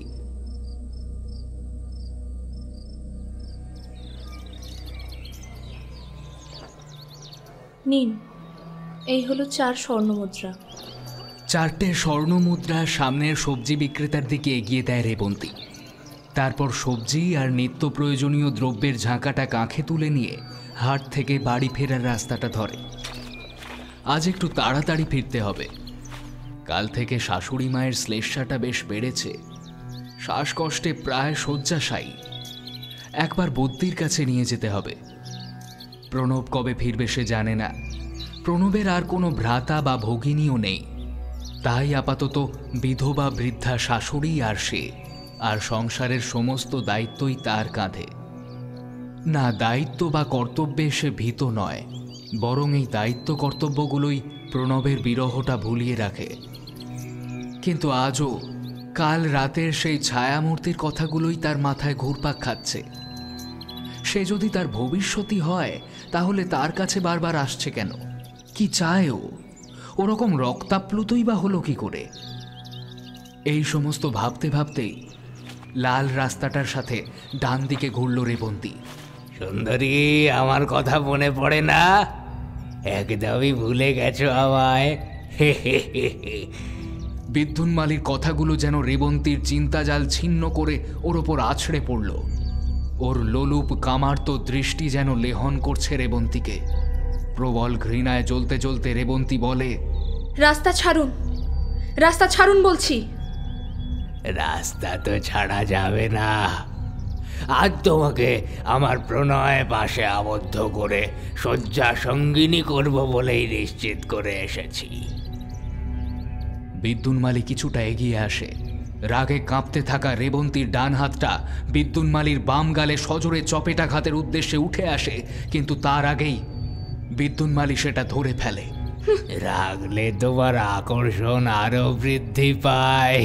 নিন, এই হলো চার স্বর্ণমুদ্রা। চারটে স্বর্ণ মুদ্রা সামনের সবজি বিক্রেতার দিকে এগিয়ে দেয় রেবন্তী। তারপর সবজি আর নিত্য প্রয়োজনীয় দ্রব্যের ঝাঁকাটা কাঁখে তুলে নিয়ে হাট থেকে বাড়ি ফেরার রাস্তাটা ধরে। আজ একটু তাড়াতাড়ি ফিরতে হবে। কাল থেকে শাশুড়ি মায়ের শ্লেষাটা বেশ বেড়েছে, শ্বাসকষ্টে প্রায় শয্যাশায়ী। একবার বদ্যির কাছে নিয়ে যেতে হবে। প্রণব কবে ফিরবে সে জানে না। প্রণবের আর কোনো ভ্রাতা বা ভগিনীও নেই, তাই আপাতত বিধবা বৃদ্ধা শাশুড়ি আর সে, আর সংসারের সমস্ত দায়িত্বই তার কাঁধে। না, দায়িত্ব বা কর্তব্যে সে ভীত নয়, বরং এই দায়িত্ব কর্তব্যগুলোই প্রণবের বিরহটা ভুলিয়ে রাখে। কিন্তু আজও কাল রাতের সেই ছায়ামূর্তির কথাগুলোই তার মাথায় ঘুরপাক খাচ্ছে। সে যদি তার ভবিষ্যৎই হয়, তাহলে তার কাছে বারবার আসছে কেন? কি চায় ও? ওরকম রক্তাপ্লুতই বা হলো কি করে? এই সমস্ত ভাবতে ভাবতেই লাল রাস্তাটার সাথে ডান দিকে ঘুরল রেবন্তী। সুন্দরী, আমার কথা মনে পড়ে না? একদমই ভুলে গেছো আমায়? হে হে হে হে। বিদ্যুন্মালীর কথাগুলো যেন রেবন্তীর চিন্তাজাল ছিন্ন করে ওর ওপর আছড়ে পড়ল। ওর লোলুপ কামার্ত দৃষ্টি যেন লেহন করছে রেবন্তীকে। প্রবল ঘৃণায় জ্বলতে জ্বলতে রেবন্তী বলে, রাস্তা ছাড়ুন, রাস্তা ছাড়ুন বলছি। রাস্তা তো ছাড়া যাবে না। আজ তোমাকে আমার প্রণয় পাশে আবদ্ধ করে শয্যা সঙ্গিনী করব বলেই নিশ্চিত করে এসেছি। বিদ্যুন্মালী কিছুটা এগিয়ে আসে। রাগে কাঁপতে থাকা রেবন্তীর ডান হাতটা বিদ্যুন্মালীর বাম গালে সজোরে চপেটাঘাতের উদ্দেশ্যে উঠে আসে, কিন্তু তার আগেই বিদ্যুন্মালী সেটা ধরে ফেলে। রাগলে তোমার আকর্ষণ আরো বৃদ্ধি পায়।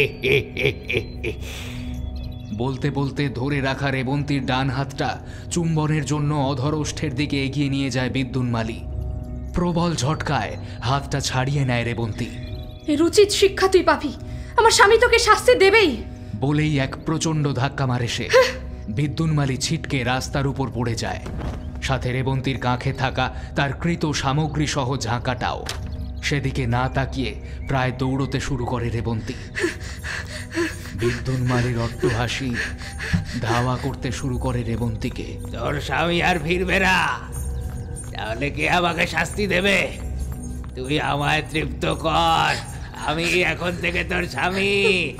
বলতে বলতে ধরে রাখা রেবন্তীর ডান হাতটা চুম্বনের জন্য অধরোষ্ঠের দিকে এগিয়ে নিয়ে যায় বিদ্যুন্মালী। প্রবল ঝটকায় হাতটা ছাড়িয়ে নেয় রেবন্তী। এর উচিত শিক্ষা তুই পাবি, আমার স্বামী তোকে শাস্তি দেবেই। বলেই এক প্রচণ্ড ধাক্কা মারে সে। বিদ্যুন্মালী ছিটকে রাস্তার উপর পড়ে যায়, সাথে রেবন্তীর কাঁখে থাকা তার কৃত সামগ্রী সহ ঝাঁকাটাও। সেদিকে না তাকিয়ে প্রায় দৌড়তে শুরু করে রেবন্তী। বিদ্যুন্মালীর অট্টহাসি ধাওয়া করতে শুরু করে রেবন্তীকে। তোর স্বামী আর ফিরবে না, তাহলে কে আমাকে শাস্তি দেবে? তুই আমায় তৃপ্ত কর, আমি এখন থেকে তোর স্বামী।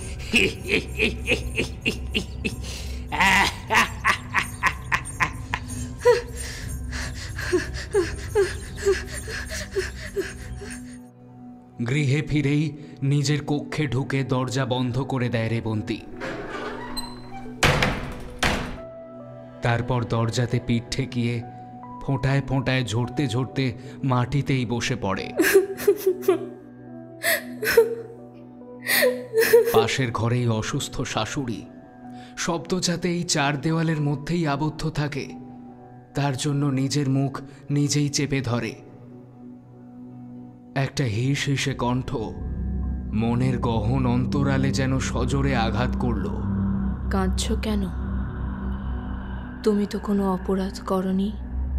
গৃহে ফিরেই নিজের কক্ষে ঢুকে দরজা বন্ধ করে দেয় রেবন্তী। তারপর দরজাতে পিঠ ঠেকিয়ে ফোঁটায় ফোঁটায় ঝরতে ঝরতে মাটিতেই বসে পড়ে। পাশের ঘরেই অসুস্থ শাশুড়ি। শব্দ যাতে এই চার দেওয়ালের মধ্যেই আবদ্ধ থাকে, তার জন্য নিজের মুখ নিজেই চেপে ধরে। একটা হিস হিসে কণ্ঠ মনের গহন অন্তরালে যেন সজোরে আঘাত করল। কাঁদছ কেন? তুমি তো কোনো অপরাধ করনি,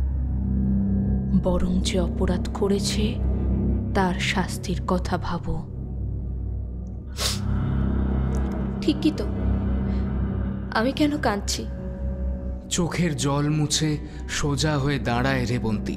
বরং যে অপরাধ করেছে তার শাস্তির কথা ভাবো। ঠিকই তো, আমি কেন কাঁদছি? চোখের জল মুছে সোজা হয়ে দাঁড়ায় রেবন্তী।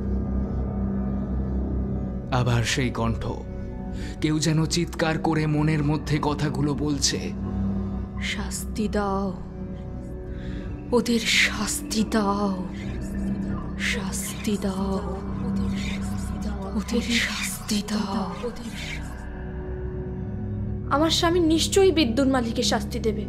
আবার সেই কণ্ঠ, কেউ যেন চিৎকার করে মনের মধ্যে কথাগুলো বলছে। শাস্তি দাও, ওদের শাস্তি দাও, শাস্তি দাও, ওদের শাস্তি দাও। আমার স্বামী নিশ্চয়ই বিদ্যুন্মালীকে শাস্তি দেবে।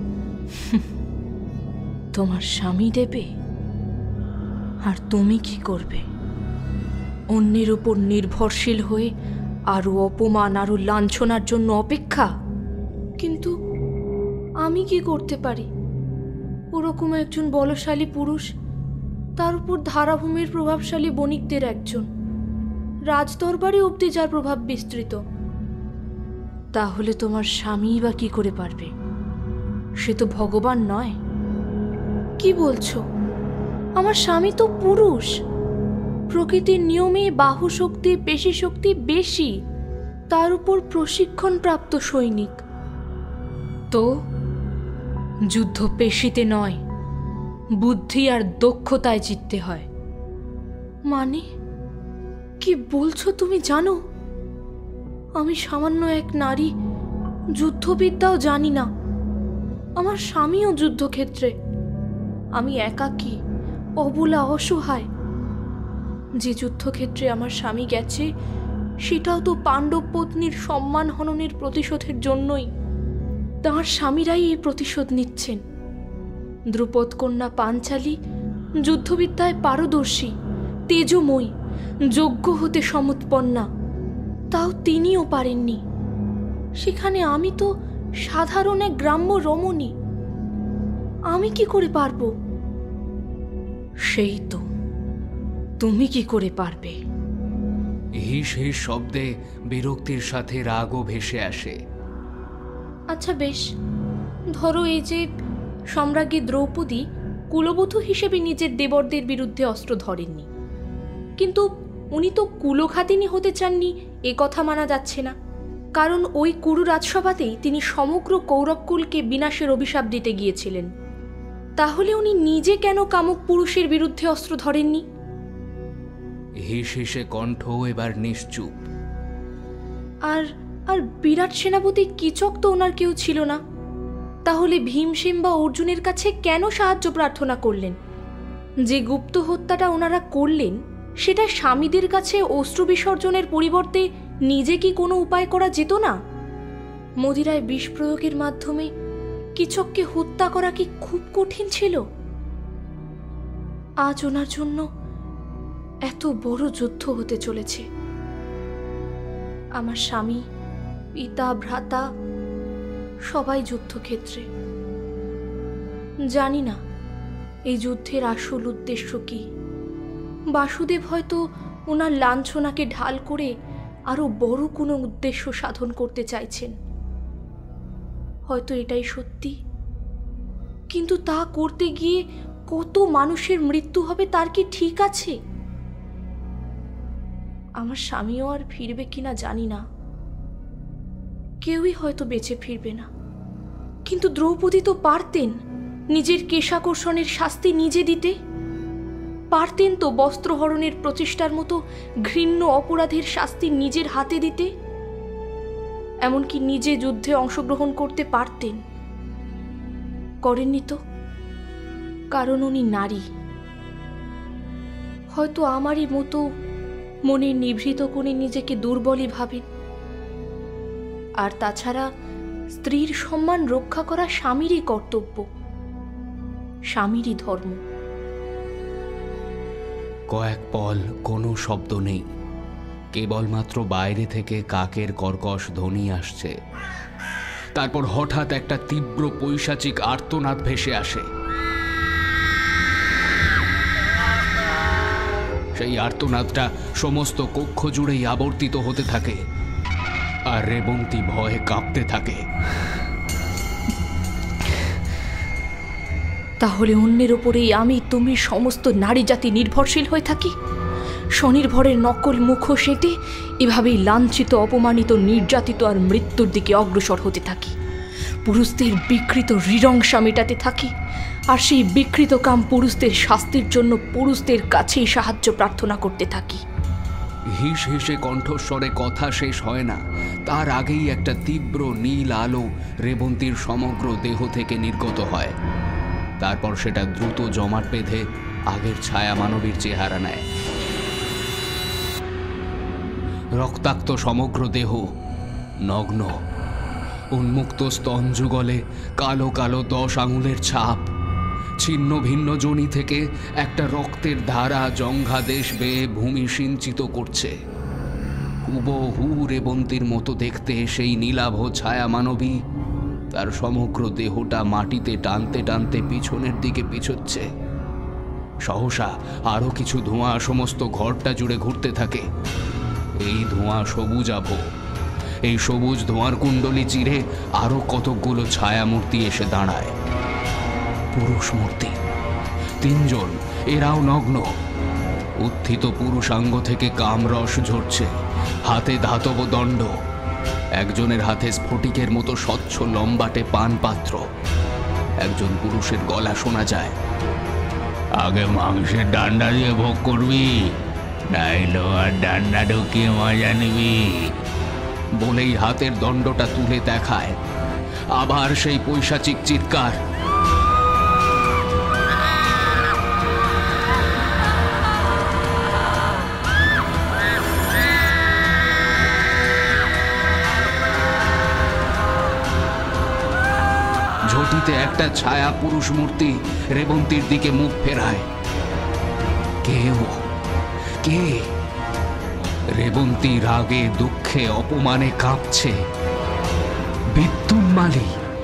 তোমার স্বামী দেবে, আর তুমি কি করবে? অন্যের উপর নির্ভরশীল হয়ে আরো অপমান আরো লাঞ্ছনার জন্য অপেক্ষা। কিন্তু আমি কি করতে পারি? ওরকম একজন বলশালী পুরুষ, তার উপর ধারাভূমির প্রভাবশালী বণিকদের একজন, রাজদরবারে অবধি যার প্রভাব বিস্তৃত। তাহলে তোমার স্বামী বা কি করে পারবে? সে তো ভগবান নয়। কি বলছো? আমার স্বামী তো পুরুষ, প্রকৃতির নিয়মে বাহু শক্তি পেশি শক্তি বেশি, তার উপর প্রশিক্ষণ প্রাপ্ত সৈনিক। তো যুদ্ধ পেশিতে নয়, বুদ্ধি আর দক্ষতায় জিততে হয়। মানে কি বলছো তুমি? জানো আমি সামান্য এক নারী, যুদ্ধবিদ্যাও জানি না। আমার স্বামীও যুদ্ধক্ষেত্রে, আমি একাকী অবলা অসহায়। যে যুদ্ধক্ষেত্রে আমার স্বামী গেছে সেটাও তো পাণ্ডব পত্নীর সম্মান হননের প্রতিশোধের জন্যই। তাঁর স্বামীরাই এই প্রতিশোধ নিচ্ছেন। দ্রুপদ কন্যা পাঞ্চালী যুদ্ধবিদ্যায় পারদর্শী, তেজময়ী, যোগ্য হতে সমুৎপন্না, তাও তিনিও পারেননি। সেখানে আমি তো সাধারণ এক গ্রাম্য রমণী, আমি কি করে পারবো? সেই তো, তুমি কি করে পারবে? হিস হিস শব্দে বিরক্তির সাথে রাগও ভেসে আসে। আচ্ছা বেশ, ধরো এই যে সম্রাজ্ঞী দ্রৌপদী কুলবধূ হিসেবে নিজের দেবরদের বিরুদ্ধে অস্ত্র ধরেননি, কিন্তু উনি তো কুলঘাতিনী হতে চাননি, এ কথা মানা যাচ্ছে না। কারণ ওই কুরু রাজসভাতেই তিনি সমগ্র কৌরবকুলকে বিনাশের অভিশাপ দিতে গিয়েছিলেন। তাহলে উনি নিজে কেন কামুক পুরুষের বিরুদ্ধে অস্ত্র ধরেননি? হিস হিসে কণ্ঠ এবার নিশ্চুপ। আর আর বিরাট সেনাপতি কিচক তো ওনার কেউ ছিল না। তাহলে ভীমসেন বা অর্জুনের কাছে কেন সাহায্য প্রার্থনা করলেন? যে গুপ্ত হত্যাটা ওনারা করলেন সেটা স্বামীদের কাছে অশ্রু বিসর্জনের পরিবর্তে নিজে কি কোনো উপায় করা যেত না? মদিরায় বিষ প্রয়োগের মাধ্যমে কিচককে হত্যা করা কি খুব কঠিন ছিল? আজ ওনার জন্য এত বড় যুদ্ধ হতে চলেছে। আমার স্বামী, পিতা, ভ্রাতা সবাই যুদ্ধক্ষেত্রে। জানি না এই যুদ্ধের আসল উদ্দেশ্য কি। বাসুদেব হয়তো ওনার লাঞ্ছনাকে ঢাল করে আরো বড় কোনো উদ্দেশ্য সাধন করতে চাইছেন। হয়তো এটাই সত্যি, কিন্তু তা করতে গিয়ে কত মানুষের মৃত্যু হবে তার কি ঠিক আছে? আমার স্বামীও আর ফিরবে কিনা জানি না। কেউই হয়তো বেঁচে ফিরবে না। কিন্তু দ্রৌপদী তো পারতেন নিজের কেশাকর্ষণের শাস্তি নিজে দিতে। পারতেন তো বস্ত্রহরণের প্রচেষ্টার মতো ঘৃণ্য অপরাধের শাস্তি নিজের হাতে দিতে। এমনকি নিজে যুদ্ধে অংশগ্রহণ করতে পারতেন। করেননি তো, কারণ উনি নারী। হয়তো আমারই মতো মনের নিভৃত কোণে নিজেকে দুর্বলই ভাবেন। আর তাছাড়া স্ত্রীর সম্মান রক্ষা করা স্বামীরই কর্তব্য, স্বামীরই ধর্ম। কয়েক পল কোনো শব্দ নেই, কেবলমাত্র বাইরে থেকে কাকের কর্কশ ধ্বনি আসছে। তারপর হঠাৎ একটা তীব্র পৈশাচিক আর্তনাদ ভেসে আসে। সেই আর্তনাদটা সমস্ত কক্ষ জুড়েই আবর্তিত হতে থাকে, আর রেবন্তী ভয়ে কাঁপতে থাকে। তাহলে অন্যের ওপরেই আমি, তুমি, সমস্ত নারী জাতি নির্ভরশীল হয়ে থাকি। স্বনির্ভরের নকল মুখোশ এঁটে এভাবেই লাঞ্ছিত, অপমানিত, নির্যাতিত আর মৃত্যুর দিকে অগ্রসর হতে থাকি। পুরুষদের বিকৃত হৃদয়ংসা মেটাতে থাকি, আর সেই বিকৃত কাম পুরুষদের শাস্তির জন্য পুরুষদের কাছেই সাহায্য প্রার্থনা করতে থাকি। হিস হিসে কণ্ঠস্বরে কথা শেষ হয় না, তার আগেই একটা তীব্র নীল আলো রেবন্তীর সমগ্র দেহ থেকে নির্গত হয়। তারপর সেটা দ্রুত জমাট বেঁধে আগের ছায়া মানবীর চেহারা নেয়। রক্তাক্ত সমগ্র দেহ, নগ্ন, উন্মুক্ত স্তন যুগলে কালো কালো দশ আঙুলের ছাপ। ছিন্ন ভিন্ন যোনি থেকে একটা রক্তের ধারা জঙ্ঘাদেশ বেয়ে ভূমি সিঞ্চিত করছে। হুবহু রেবন্তীর মতো দেখতে সেই নীলাভ ছায়া মানবী তার সমগ্র দেহটা মাটিতে টানতে টানতে পিছনের দিকে পিছোচ্ছে। সহসা আরো কিছু ধোঁয়া সমস্ত ঘরটা জুড়ে ঘুরতে থাকে। এই ধোঁয়া সবুজ আভ। এই সবুজ ধোঁয়ার কুণ্ডলী চিরে আরো কতকগুলো ছায়া মূর্তি এসে দাঁড়ায়। পুরুষ মূর্তি তিনজন, এরাও নগ্ন। উত্থিত পুরুষাঙ্গ থেকে কামরস ঝরছে, হাতে ধাতব দণ্ড। একজনের হাতে স্ফটিকের মতো স্বচ্ছ লম্বাটে পান পাত্র। একজন পুরুষের গলা শোনা যায়, আগে মাংসের ডান্ডা দিয়ে ভোগ করবি, নাইলো আর ডান্ডা ঢুকিয়ে মজা নিবি। বলেই হাতের দণ্ডটা তুলে দেখায়। আবার সেই পৈশাচিক চিৎকার। ঝটিতে একটা ছায়া পুরুষ মূর্তি রেবন্তীর দিকে মুখ ফেরায়। কেউ কে? রেবন্তী রাগে, দুঃখে, অপমানে কাঁপছে। বিদ্যুন্মালী।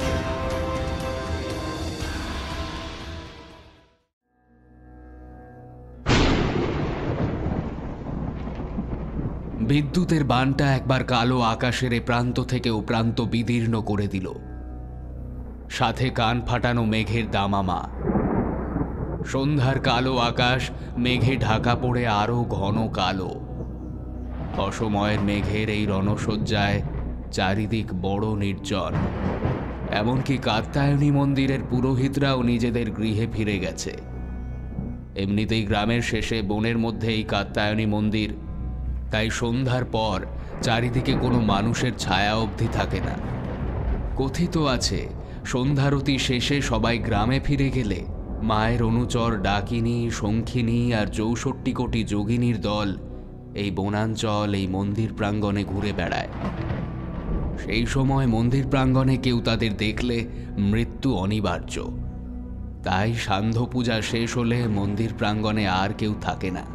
বিদ্যুতের বানটা একবার কালো আকাশের এ প্রান্ত থেকে ও প্রান্ত বিদীর্ণ করে দিল। সাথে কান ফাটানো মেঘের দামামা। সন্ধ্যার কালো আকাশ মেঘে ঢাকা পড়ে আরো ঘন কালো। অসময়ের মেঘের এই রণসজ্জায় চারিদিক বড় নির্জন। এমনকি কাত্যায়নী মন্দিরের পুরোহিতরাও নিজেদের গৃহে ফিরে গেছে। এমনিতেই গ্রামের শেষে বনের মধ্যে এই কাত্যায়নী মন্দির, তাই সন্ধ্যার পর চারিদিকে কোনো মানুষের ছায়া অবধি থাকে না। কথিত আছে সন্ধ্যারতি শেষে সবাই গ্রামে ফিরে গেলে মায়ের অনুচর ডাকিনী, শঙ্খিনী আর চৌষট্টি কোটি যোগিনীর দল এই বনাঞ্চল, এই মন্দির প্রাঙ্গণে ঘুরে বেড়ায়। সেই সময় মন্দির প্রাঙ্গণে কেউ তাদের দেখলে মৃত্যু অনিবার্য। তাই সান্ধ্য পূজা শেষ হলে মন্দির প্রাঙ্গণে আর কেউ থাকে না।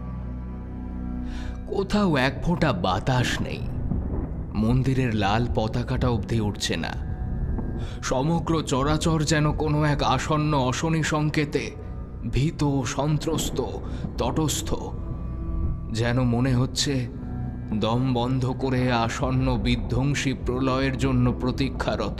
কোথাও এক ফোঁটা বাতাস নেই, মন্দিরের লাল পতাকাটা অবধি উঠছে না। সমগ্র চরাচর যেন কোনো এক আসন্ন অশনি সংকেতে ভীত, সন্ত্রস্ত, তটস্থ। যেন মনে হচ্ছে দম বন্ধ করে আসন্ন বিধ্বংসী প্রলয়ের জন্য প্রতীক্ষারত।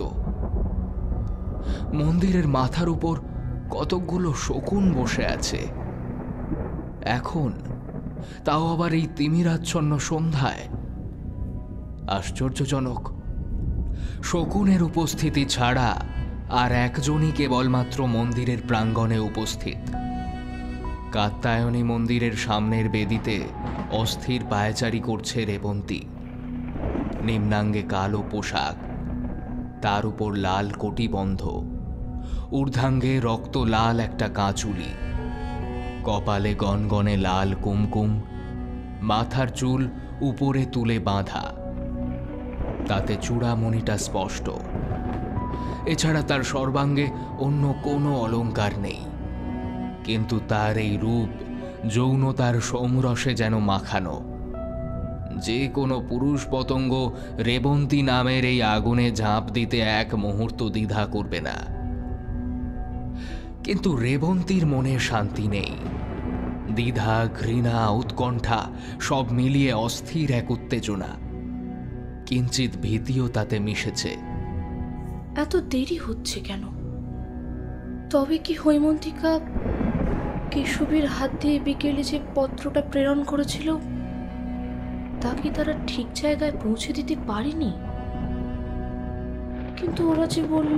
মন্দিরের মাথার উপর কতকগুলো শকুন বসে আছে এখন, তাও আবার এই তিমিরাচ্ছন্ন সন্ধ্যায়। আশ্চর্যজনক, শকুনের উপস্থিতি ছাড়া আর একজনই কেবলমাত্র মন্দিরের প্রাঙ্গণে উপস্থিত। কাত্যায়নী মন্দিরের সামনের বেদিতে অস্থির পায়চারি করছে রেবন্তী। নিম্নাঙ্গে কালো পোশাক, তার উপর লাল কটিবন্ধ, ঊর্ধ্বাঙ্গে রক্ত লাল একটা কাঁচুলি, কপালে গনগনে লাল কুমকুম, মাথার চুল উপরে তুলে বাঁধা, তাতে চূড়ামণিটা স্পষ্ট। এছাড়া তার সর্বাঙ্গে অন্য কোনো অলংকার নেই, কিন্তু তার এই রূপ যৌনতার সোমরসে যেন মাখানো। যে কোনো পুরুষ পতঙ্গ রেবন্তী নামের এই আগুনে ঝাঁপ দিতে এক মুহূর্ত দ্বিধা করবে না। কিন্তু রেবন্তীর মনে শান্তি নেই। দ্বিধা, ঘৃণা, উৎকণ্ঠা সব মিলিয়ে অস্থির এক উত্তেজনা, কিঞ্চিত ভীতিও তাতে মিশেছে। এত দেরি হচ্ছে কেন? তবে কি হৈমন্তিকা কেশবীর হাত দিয়ে বিকেলে যে পত্রটা প্রেরণ করেছিল তা কি তারা ঠিক জায়গায় পৌঁছে দিতে পারেনি? কিন্তু ওরা যে বলল।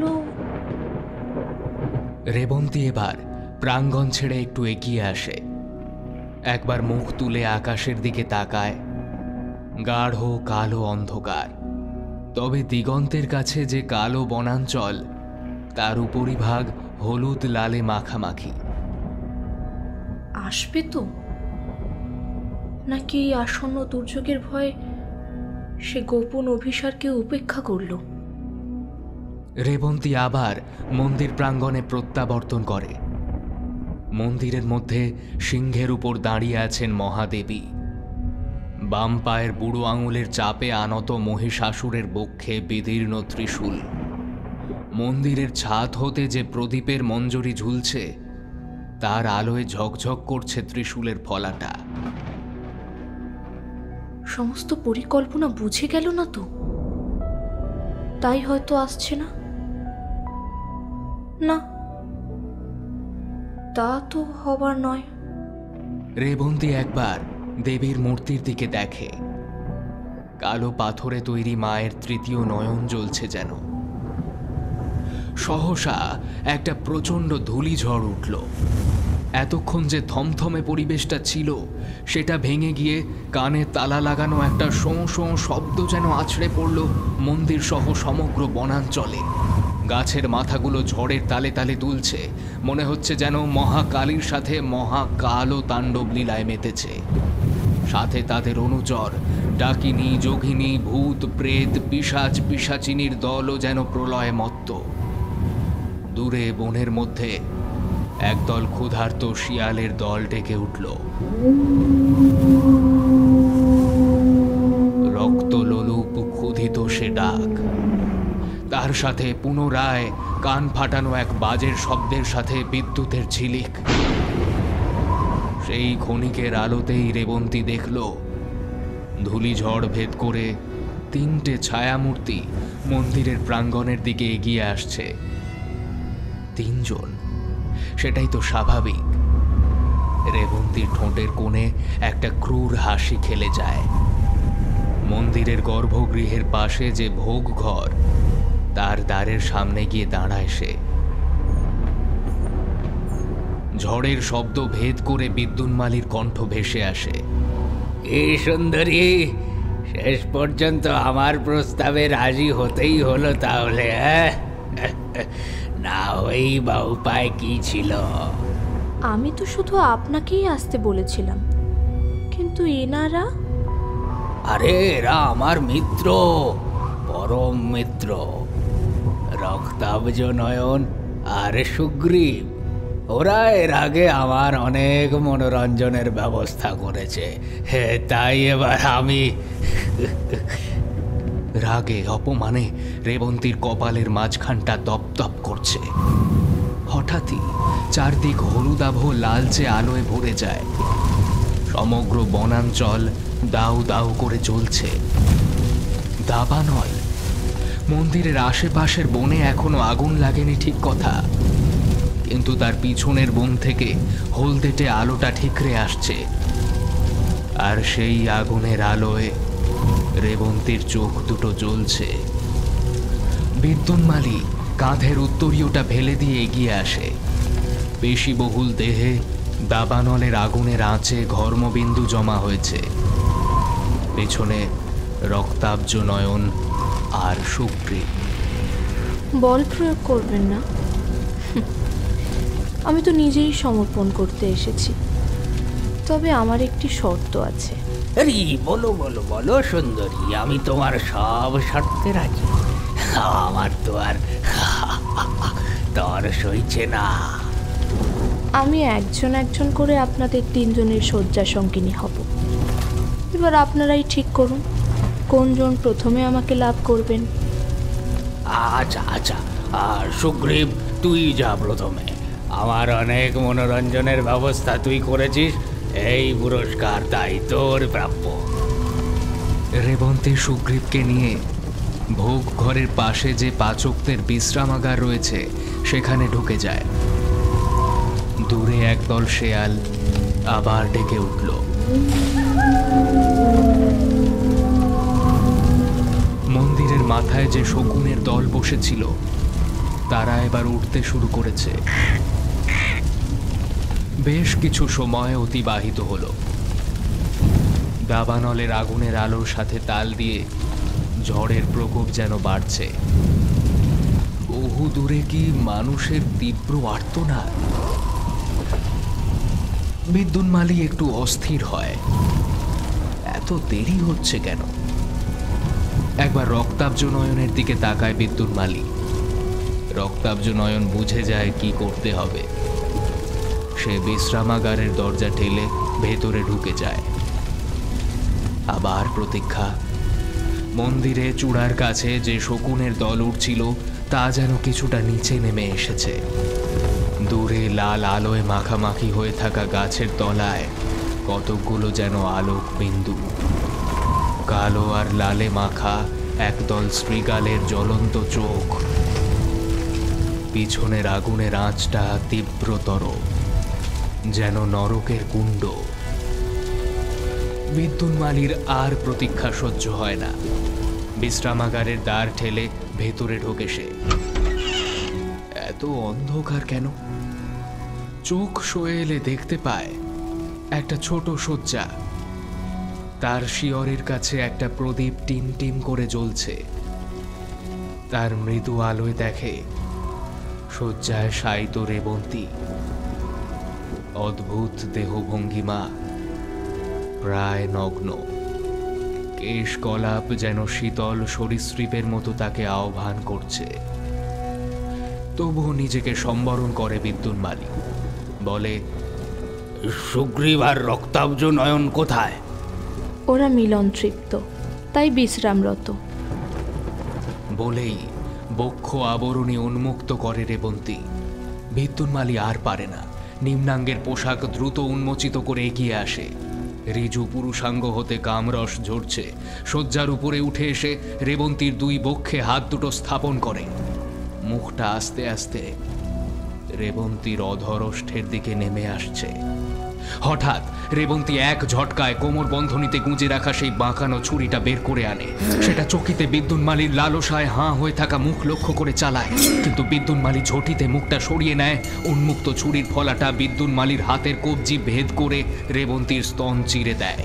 রেবন্তী এবার প্রাঙ্গণ ছেড়ে একটু এগিয়ে আসে, একবার মুখ তুলে আকাশের দিকে তাকায়। গাঢ় কালো অন্ধকার, তবে দিগন্তের কাছে যে কালো বনাঞ্চল, তার উপরিভাগ হলুদ লালে মাখামাখি। আসবে তো নাকি এই আসন্ন দুর্যোগের ভয়ে সে গোপন অভিসারকে উপেক্ষা করল? রেবন্তী আবার মন্দির প্রাঙ্গণে প্রত্যাবর্তন করে। মন্দিরের মধ্যে সিংহের উপর দাঁড়িয়ে আছেন মহাদেবী। বাম পায়ের বুড়ো আঙুলের চাপে আনত মহিষাসুরের বক্ষে বিদীর্ণ ত্রিশূল। মন্দিরের ছাদ হতে যে প্রদীপের মঞ্জরি ঝুলছে, তার আলোয় ঝকঝক করছে ত্রিশূলের ফলাটা। সমস্ত পরিকল্পনা বুঝে গেল না তো? তাই হয়তো আসছে না। না, তা তো হবার নয়। রেবন্তী একবার দেবীর মূর্তির দিকে দেখে। কালো পাথরে তৈরি মায়ের তৃতীয় নয়ন জ্বলছে যেন। সহসা একটা প্রচণ্ড ধূলিঝড় উঠল। এতক্ষণ যে থমথমে পরিবেশটা ছিল, সেটা ভেঙে গিয়ে কানে তালা লাগানো একটা শোঁ শোঁ শব্দ যেন আছড়ে পড়ল মন্দির সহ সমগ্র বনাঞ্চলে। গাছের মাথাগুলো ঝড়ের তালে তালে দুলছে, মনে হচ্ছে যেন মহাকালীর সাথে মহাকালও তাণ্ডব লীলায় মেতেছে। সাথে তাদের অনুচর ডাকিনী, যোগিনী, ভূত, প্রেত, পিশাচ, পিশাচিনীর দলও যেন প্রলয়ে মত্ত। দূরে বনের মধ্যে একদল ক্ষুধার্ত শিয়ালের দল ডেকে উঠল। রক্তলোলুপ ক্ষুধিত সে ডাক, তার সাথে পুনরায় কান ফাটানো এক বাজের শব্দের সাথে বিদ্যুতের ঝিলিক। সেই ক্ষণিকের আলোতেই রেবন্তী দেখল ধূলিঝড় ভেদ করে তিনটে ছায়ামূর্তি মন্দিরের প্রাঙ্গণের দিকে এগিয়ে আসছে। তিনজন, সেটাই তো স্বাভাবিক। রেবন্তীর ঠোঁটের কোণে একটা ক্রূর হাসি খেলে যায়। মন্দিরের গর্ভগৃহের পাশে যে ভোগ ঘর, তার দ্বারের সামনে গিয়ে দাঁড়ায় সে। ঝড়ের শব্দ ভেদ করে বিদ্যুন্মালীর কণ্ঠ ভেসে আসে। এই সুন্দরী, শেষ পর্যন্ত আমার প্রস্তাবে রাজি হতেই হলো তাহলে, হ্যাঁ? না হয়েই বা উপায় কি ছিল? আমি তো শুধু আপনাকেই আসতে বলেছিলাম, কিন্তু এনারা? আরে এরা আমার মিত্র, পরম মিত্র, রক্তাব্জ নয়ন আর সুগ্রীব। ওরা এর আগে আমার অনেক মনোরঞ্জনের ব্যবস্থা করেছে, হে, তাই এবার আমি। রাগে অপমানে রেবন্তীর কপালের মাঝখানটা দপদপ করছে। হঠাৎই চারদিক হলুদাভ লালচে আলোয় ভরে যায়। সমগ্র বনাঞ্চল দাউ দাউ করে জ্বলছে। দাবানল, মন্দিরের আশেপাশের বনে এখনো আগুন লাগেনি ঠিক কথা, কিন্তু তার পিছনের বন থেকে হলদেটে আলোটা ঠিকরে আসছে। আর সেই আগুনের আলোয় রেবন্তীর চোখ দুটো জ্বলছে। বিদ্যুন্মালী কাঁধের উত্তরীয়টা ফেলে দিয়ে এগিয়ে আসে। পেশিবহুল দেহে দাবানলের আগুনের আঁচে ঘর্মবিন্দু জমা হয়েছে। পেছনে রক্তাব্জ নয়ন আর সুগ্রীব। বল প্রয়োগ করবেন না, আমি তো নিজেই সমর্পণ করতে এসেছি। তবে আমার একটি শর্ত আছে। আরে বলো বলো বলো সুন্দরী, আমি তোমার সব শর্তে রাজি। আমার তো আর তর সইছে না। আমি একজন একজন করে আপনাদের তিনজনের শয্যা সঙ্গিনী হব। এবার আপনারাই ঠিক করুন কোনজন প্রথমে আমাকে লাভ করবেন। আচ্ছা আচ্ছা, আর সুগ্রীব, তুই যা প্রথমে। আমার অনেক মনোরঞ্জনের ব্যবস্থা তুই করেছিস, এই পুরস্কার তাই তোর প্রাপ্য। রেবন্তী সুগ্রীবকে নিয়ে ভোগ ঘরের পাশে যে পাচকদের বিশ্রামাগার রয়েছে সেখানে ঢুকে যায়। দূরে একদল শেয়াল আবার ডেকে উঠল। মন্দিরের মাথায় যে শকুনের দল বসেছিল তারা এবার উঠতে শুরু করেছে। বেশ কিছু সময় অতিবাহিত হলো। দাবানলের আগুনের আলোর সাথে তাল দিয়ে ঝড়ের প্রকোপ যেন বাড়ছে। বহু দূরে কি মানুষের তীব্র আর্তনাদ। বিদ্যুন্মালী একটু অস্থির হয়, এত দেরি হচ্ছে কেন? একবার রক্তাব্জ নয়নের দিকে তাকায় বিদ্যুন্মালী। রক্তাব্জ নয়ন বুঝে যায় কি করতে হবে। সে বিশ্রামাগারের দরজা ঠেলে ভেতরে ঢুকে যায়। আবার প্রতীক্ষা। মন্দিরে চূড়ার কাছে যে শকুনের দল উঠছিল তা যেন কিছুটা নিচে নেমে এসেছে। দূরে লাল আলোয় মাখামাখি হয়ে থাকা গাছের তলায় কতকগুলো যেন আলোক বিন্দু। কালো আর লালে মাখা একদল শৃগালের জ্বলন্ত চোখ। পিছনের আগুনের আঁচটা তীব্রতর, যেন নরকের কুণ্ড। বিদ্যুন্মালীর আর প্রতীক্ষা সহ্য হয় না। বিশ্রামাগারের দ্বার ঠেলে ভেতরে ঢোকে সে। এত অন্ধকার কেন? চোখ সয়ে এলে দেখতে পায় একটা ছোট শয্যা। তার শিয়রের কাছে একটা প্রদীপ টিম টিম করে জ্বলছে। তার মৃদু আলোয় দেখে শয্যায় শায়িত রেবন্তী। অদ্ভুত দেহভঙ্গিমা, প্রায় নগ্ন। কেশ কলাপ যেন শীতল সরীসৃপের মতো তাকে আহ্বান করছে। তবুও নিজেকে সম্বরণ করে বিদ্যুন্মালী। বলে, সুগ্রীব আর রক্তাব্জ নয়ন কোথায়? ওরা মিলন তৃপ্ত, তাই বিশ্রামরত। বলেই বক্ষ আবরণী উন্মুক্ত করে রেবন্তী। বিদ্যুন্মালী আর পারে না। নিম্নাঙ্গের পোশাক দ্রুত উন্মোচিত করে এগিয়ে আসে। রিজু পুরুষাঙ্গ হতে কামরস ঝরছে। শয্যার উপরে উঠে এসে রেবন্তীর দুই বক্ষে হাত দুটো স্থাপন করে। মুখটা আস্তে আস্তে রেবন্তীর অধরষ্ঠের দিকে নেমে আসছে। হঠাৎ রেবন্তী এক ঝটকায় কোমর বন্ধনীতে গুঁজে রাখা সেই বাঁকানো ছুরিটা বের করে আনে। সেটা চকিতে বিদ্যুন্মালীর লালসায় হাঁ হয়ে থাকা মুখ লক্ষ্য করে চালায়, কিন্তু বিদ্যুন্মালী ঝটিতে মুখটা সরিয়ে নেয়। উন্মুক্ত ছুরির ফলাটা বিদ্যুন্মালীর হাতের কবজি ভেদ করে রেবন্তীর স্তন চিরে দেয়।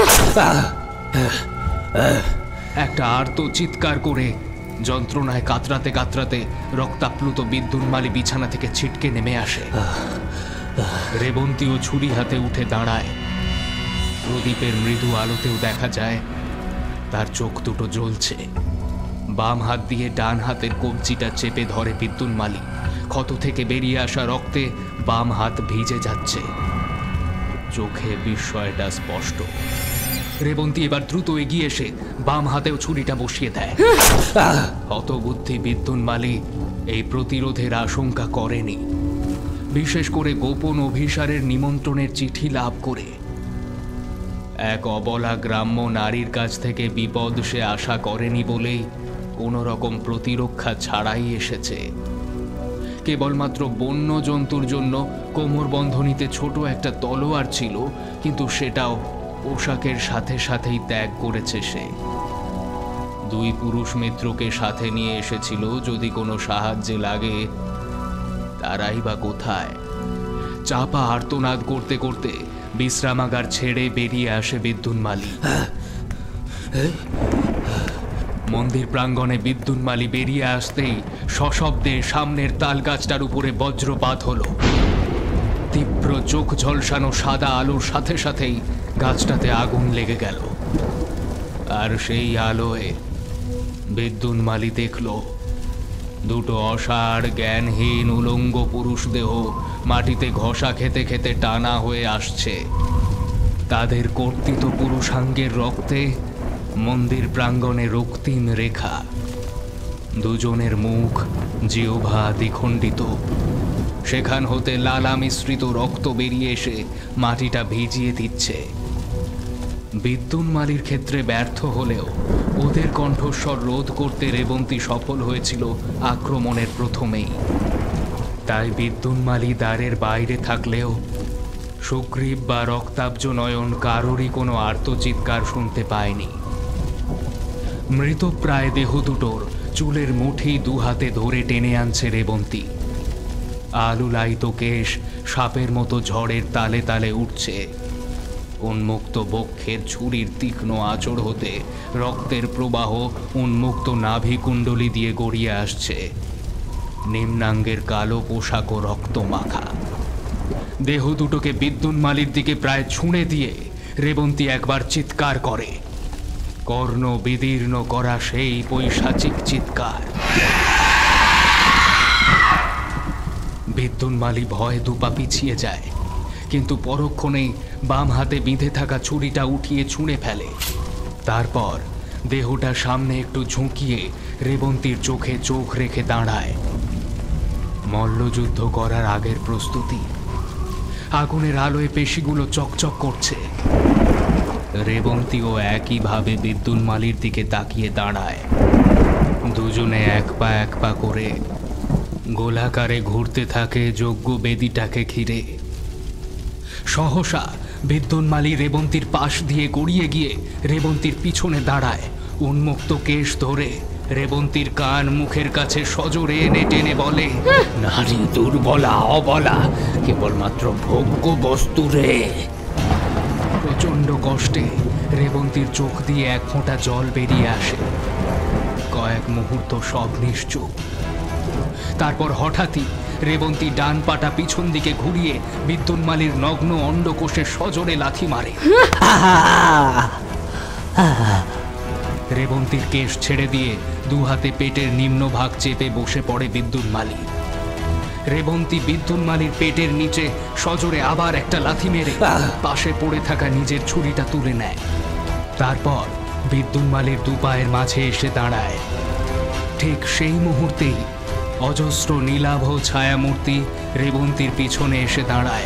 একটা আর্ত চিৎকার করে যন্ত্রণায় কাতরাতে কাতরাতে রক্তাপ্লুত বিদ্যুন্মালী বিছানা থেকে ছিটকে নেমে আসে। রেবন্তীও ছুরি হাতে উঠে দাঁড়ায়। প্রদীপের মৃদু আলোতেও দেখা যায় তার চোখ দুটো জ্বলছে। বাম হাত দিয়ে ডান হাতের কবজিটা চেপে ধরে বিদ্যুন্মালী। ক্ষত থেকে বেরিয়ে আসা রক্তে বাম হাত ভিজে যাচ্ছে। চোখে বিস্ময়টা স্পষ্ট। রেবন্তী এবার দ্রুত এগিয়ে এসে বাম হাতেও ছুরিটা বসিয়ে দেয়। হতবুদ্ধি বিদ্যুন্মালী এই প্রতিরোধের আশঙ্কা করেনি। বিশেষ করে গোপন অভিসারের নিমন্ত্রণের চিঠি লাভ করে এক অবলা গ্রাম্য নারীর কাছ থেকে বিপদ সে আশা করেনি বলেই কোনো রকম প্রতিরক্ষা ছাড়াই এসেছে। কেবলমাত্র বন্য জন্তুর জন্য কোমর বন্ধনীতে ছোট একটা তলোয়ার ছিল, কিন্তু সেটাও পোশাকের সাথে সাথেই ত্যাগ করেছে সে। দুই পুরুষ মিত্রকে সাথে নিয়ে এসেছিল যদি কোনো সাহায্যে লাগে। তারাই বা কোথায়? চাপা আর্তনাদ করতে করতে বিশ্রামাগার ছেড়ে বেরিয়ে আসে বিদ্যুন্মালী। মন্দির প্রাঙ্গণে বিদ্যুন্মালী বেরিয়ে আসতেই সশব্দে সামনের তাল গাছটার উপরে বজ্রপাত হলো। তীব্র চোখ ঝলসানো সাদা আলোর সাথে সাথেই গাছটাতে আগুন লেগে গেল। আর সেই আলোয় বিদ্যুন্মালী দেখল দুটো অসাড় জ্ঞানহীন উলঙ্গ পুরুষ দেহ মাটিতে ঘষা খেতে খেতে টানা হয়ে আসছে। তাদের কর্তিত পুরুষাঙ্গের রক্তে মন্দির প্রাঙ্গণে রক্তিম রেখা। দুজনের মুখ জিহ্বা দ্বিখণ্ডিত। সেখান হতে লালা মিশ্রিত রক্ত বেরিয়ে এসে মাটিটা ভিজিয়ে দিচ্ছে। বিদ্যুন্মালীর ক্ষেত্রে ব্যর্থ হলেও ওদের কণ্ঠস্বর রোধ করতে রেবন্তী সফল হয়েছিল আক্রমণের প্রথমেই। তাই বিদ্যুন্মালী দ্বারের বাইরে থাকলেও সুগ্রীব বা রক্তাব্জ নয়ন কারোরই কোনো আর্তচিৎকার শুনতে পায়নি। মৃতপ্রায় দেহ দুটোর চুলের মুঠি দু হাতে ধরে টেনে আনছে রেবন্তী। আলুলায়িত কেশ সাপের মতো ঝড়ের তালে তালে উঠছে। উন্মুক্ত বক্ষের ছুরির তীক্ষ্ণ আঁচড় হতে রক্তের প্রবাহ উন্মুক্ত নাভিকুণ্ডলী দিয়ে গড়িয়ে আসছে। নিম্নাঙ্গের কালো পোশাকও রক্ত মাখা। দেহ দুটোকে বিদ্যুন্মালীর দিকে প্রায় ছুঁড়ে দিয়ে রেবন্তী একবার চিৎকার করে। কর্ণ বিদীর্ণ করা সেই পৈশাচিক চিৎকার। বিদ্যুন্মালী ভয়ে দুপা পিছিয়ে যায়, কিন্তু পরক্ষণেই বাম হাতে বিঁধে থাকা ছুরিটা উঠিয়ে ছুঁড়ে ফেলে। তারপর দেহটা সামনে একটু ঝুঁকিয়ে রেবন্তীর চোখে চোখ রেখে দাঁড়ায়। মল্লযুদ্ধ করার আগের প্রস্তুতি। আগুনের আলোয় পেশিগুলো চকচক করছে। রেবন্তীও একইভাবে বিদ্যুন্মালীর দিকে তাকিয়ে দাঁড়ায়। দুজনে এক পা এক পা করে গোলাকারে ঘুরতে থাকে যজ্ঞ বেদিটাকে ঘিরে। সহসা বিদ্যুন্মালী রেবন্তীর পাশ দিয়ে গড়িয়ে গিয়ে রেবন্তীর পিছনে দাঁড়ায়। উন্মুক্ত কেশ ধরে রেবন্তীর কান মুখের কাছে সজোরে এনে টেনে বলে, নারী দুর্বলা অবলা, কেবলমাত্র ভোগ্য বস্তু রে। প্রচন্ড কষ্টে রেবন্তীর চোখ দিয়ে এক ফোঁটা জল বেরিয়ে আসে। কয়েক মুহূর্ত সব নিশ্চুপ। তারপর হঠাৎই রেবন্তী ডান পাটা পিছন দিকে ঘুরিয়ে বিদ্যুন্মালীর নগ্ন অন্ডকোষে সজোরে লাথি মারে। রেবন্তীর কেশ ছেড়ে দিয়ে দু হাতে পেটের নিম্নভাগ চেপে বসে পড়ে বিদ্যুন্মালী। রেবন্তী বিদ্যুন্মালীর পেটের নিচে সজোরে আবার একটা লাথি মেরে পাশে পড়ে থাকা নিজের ছুরিটা তুলে নেয়। তারপর বিদ্যুন্মালীর দু পায়ের মাঝে এসে দাঁড়ায়। ঠিক সেই মুহূর্তেই অজস্র নীলাভ ছায়ামূর্তি রেবন্তীর পিছনে এসে দাঁড়ায়।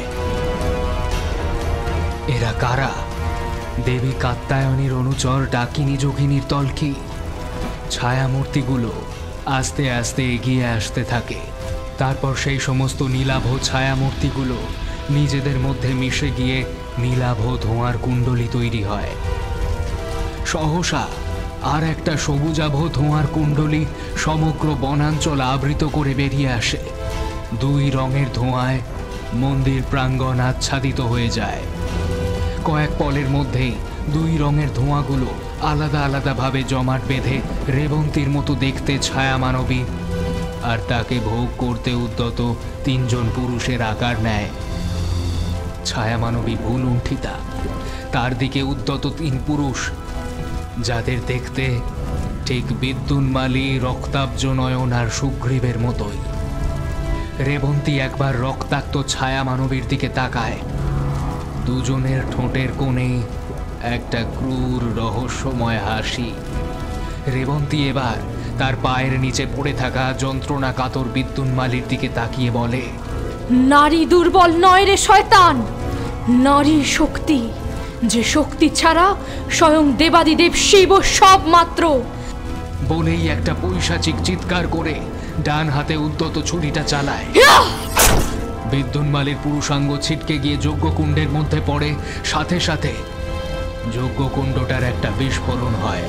এরা কারা? দেবী কাত্যায়নীর অনুচর ডাকিনী যোগিনীর তলকি। ছায়ামূর্তিগুলো আস্তে আস্তে এগিয়ে আসতে থাকে। তারপর সেই সমস্ত নীলাভ ছায়ামূর্তিগুলো নিজেদের মধ্যে মিশে গিয়ে নীলাভ ধোঁয়ার কুণ্ডলী তৈরি হয়। সহসা আর একটা সবুজাভ ধোঁয়ার কুণ্ডলী সমগ্র বনাঞ্চল আবৃত করে বেরিয়ে আসে। দুই রঙের ধোঁয়ায় মন্দির প্রাঙ্গণ আচ্ছাদিত হয়ে যায়। কয়েক পলের মধ্যেই দুই রঙের ধোঁয়াগুলো আলাদা আলাদাভাবে জমাট বেঁধে রেবন্তীর মতো দেখতে ছায়া মানবী আর তাকে ভোগ করতে উদ্যত তিনজন পুরুষের আকার নেয়। ছায়া মানবী ভুল উণ্ঠিতা, তার দিকে উদ্যত তিন পুরুষ, যাদের দেখতে ঠিক বিদ্যুন্মালী, রক্তাব্জ নয়ন আর সুগ্রীবের মতোই। রেবন্তী একবার রক্তাক্ত ছায়া মানবীর দিকে তাকায়। দুজনের ঠোঁটের কোণে একটা ক্রূর রহস্যময় হাসি। রেবন্তী এবার তার পায়ের নিচে পড়ে থাকা যন্ত্রণা কাতর বিদ্যুন্মালীর দিকে তাকিয়ে বলে, নারী দুর্বল নয় রে শয়তান, নারী শক্তি, যে শক্তি ছাড়া স্বয়ং দেবাদিদেব শিব সব মাত্র। বলেই একটা পৈশাচিক চিৎকার করে ডান হাতে উদ্যত ছুরিটা চালায়। বিদ্যুন্মালীর পুরুষাঙ্গ ছিটকে গিয়ে যজ্ঞকুণ্ডের মধ্যে পড়ে, সাথে সাথে যজ্ঞকুণ্ডটার একটা বিস্ফোরণ হয়।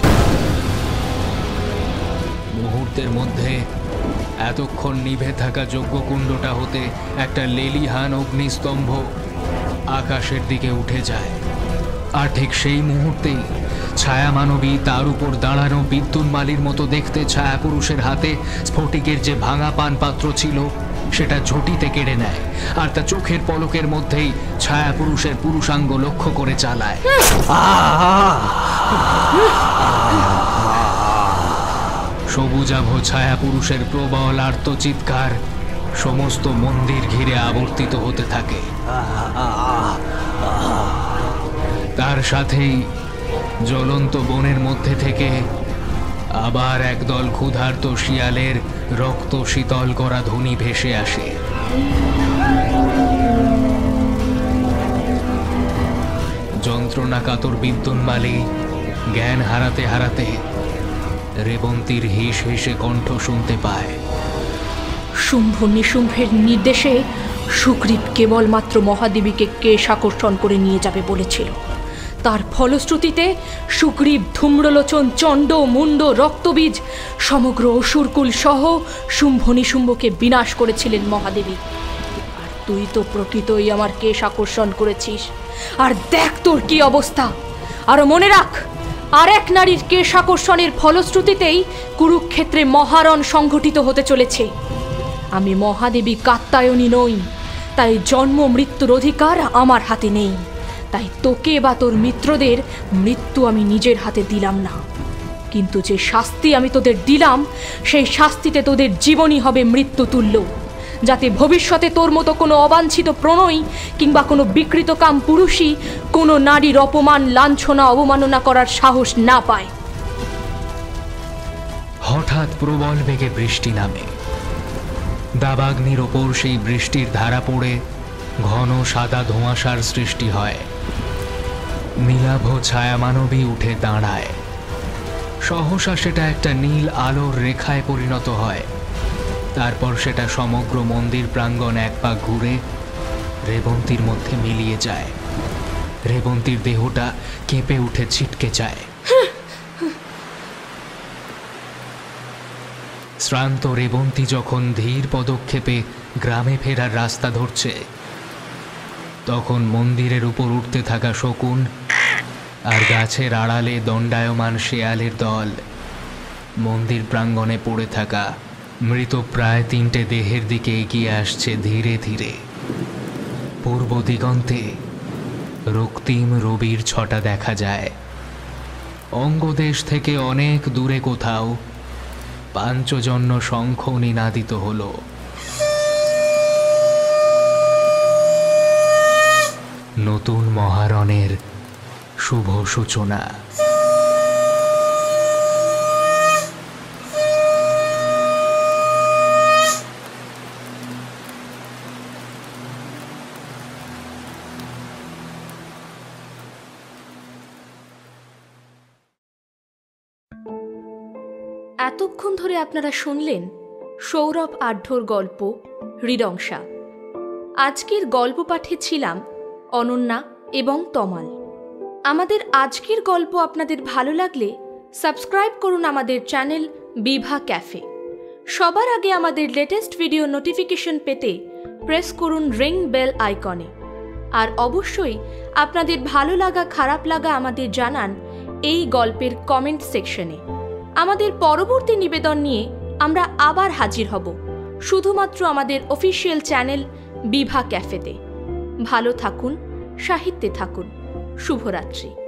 মুহূর্তের মধ্যে এতক্ষণ নিভে থাকা যজ্ঞকুণ্ডটা হতে একটা লেলিহান অগ্নিস্তম্ভ আকাশের দিকে উঠে যায়। আর ঠিক সেই মুহূর্তেই ছায়া মানবী তার উপর দাঁড়ানো বিদ্যুন্মালীর মতো দেখতে ছায়া পুরুষের হাতে স্ফটিকের যে ভাঙা পান পাত্র ছিল সেটা ঝটিতে কেড়ে নেয়, আর তা চোখের পলকের মধ্যেই ছায়া পুরুষের পুরুষাঙ্গ লক্ষ্য করে চালায়। সবুজাভ ছায়া পুরুষের প্রবল আর্তচিৎকার সমস্ত মন্দির ঘিরে আবর্তিত হতে থাকে। তার সাথেই জ্বলন্ত বনের মধ্যে থেকে আবার একদল ক্ষুধার্ত শিয়ালের রক্ত শীতল করা ধ্বনি ভেসে আসে। যন্ত্রণা কাতর বিদ্যুন্মালী জ্ঞান হারাতে হারাতে রেবন্তীর হিস হেসে কণ্ঠ শুনতে পায়। শুম্ভ নিশুম্ভের নির্দেশে সুগ্রীব কেবলমাত্র মহাদেবীকে কেশ আকর্ষণ করে নিয়ে যাবে বলেছিল। তার ফলশ্রুতিতে সুগ্রীব, ধূম্রলোচন, চণ্ড, মুণ্ড, রক্তবীজ সমগ্র অসুরকুল সহ শুম্ভ নিশুম্ভকে বিনাশ করেছিলেন মহাদেবী। আর তুই তো প্রকৃতই আমার কেশ আকর্ষণ করেছিস, আর দেখ তোর কি অবস্থা। আর মনে রাখ, আর এক নারীর কেশ আকর্ষণের ফলশ্রুতিতেই কুরুক্ষেত্রে মহারণ সংঘটিত হতে চলেছে। আমি মহাদেবী কাত্যায়নী নই, তাই জন্ম মৃত্যুর অধিকার আমার হাতে নেই। তাই তোকে বা তোর মিত্রদের মৃত্যু আমি নিজের হাতে দিলাম না, কিন্তু যে শাস্তি আমি তোদের দিলাম সেই শাস্তিতে তোদের জীবনই হবে মৃত্যু তুল্য, যাতে ভবিষ্যতে তোর মতো কোনো অবাঞ্ছিত প্রণয়ী কিংবা কোনো বিকৃতকাম পুরুষই কোনো নারীর অপমান, লাঞ্ছনা, অবমাননা করার সাহস না পায়। হঠাৎ প্রবল বেগে বৃষ্টি নামে। দাবাগ্নির ওপর সেই বৃষ্টির ধারা পড়ে ঘন সাদা ধোঁয়াশার সৃষ্টি হয়। নীলাভ ছায়া মানবী উঠে দাঁড়ায়। সহসা সেটা একটা নীল আলোর রেখায় পরিণত হয়। তারপর সেটা সমগ্র মন্দির প্রাঙ্গণ এক পা ঘুরে রেবন্তীর মধ্যে মিলিয়ে যায়। রেবন্তীর দেহটা কেঁপে উঠে ছিটকে যায়। শ্রান্ত রেবন্তী যখন ধীর পদক্ষেপে গ্রামে ফেরার রাস্তা ধরছে, তখন মন্দিরের উপর উঠতে থাকা শকুন আর গাছের আড়ালে দণ্ডায়মান শেয়ালের দল মন্দির প্রাঙ্গণে পড়ে থাকা মৃত প্রায় তিনটে দেহের দিকে এগিয়ে আসছে ধীরে ধীরে। পূর্ব দিগন্তে রক্তিম রবির ছটা দেখা যায়। অঙ্গদেশ থেকে অনেক দূরে কোথাও পাঞ্চজন্য শঙ্খ নিনাদিত হলো। নতুন মহারণের শুভ সূচনা। এতক্ষণ ধরে আপনারা শুনলেন সৌরভ আঢ্যর গল্প হৃদংসা। আজকের গল্প পাঠে ছিলাম অনন্যা এবং তমাল। আমাদের আজকের গল্প আপনাদের ভালো লাগলে সাবস্ক্রাইব করুন আমাদের চ্যানেল বিভা ক্যাফে। সবার আগে আমাদের লেটেস্ট ভিডিও নোটিফিকেশন পেতে প্রেস করুন রিং বেল আইকনে। আর অবশ্যই আপনাদের ভালো লাগা খারাপ লাগা আমাদের জানান এই গল্পের কমেন্ট সেকশনে। আমাদের পরবর্তী নিবেদন নিয়ে আমরা আবার হাজির হব শুধুমাত্র আমাদের অফিসিয়াল চ্যানেল বিভা ক্যাফেতে। ভালো থাকুন, সাহিত্যে থাকুন। শুভরাত্রি।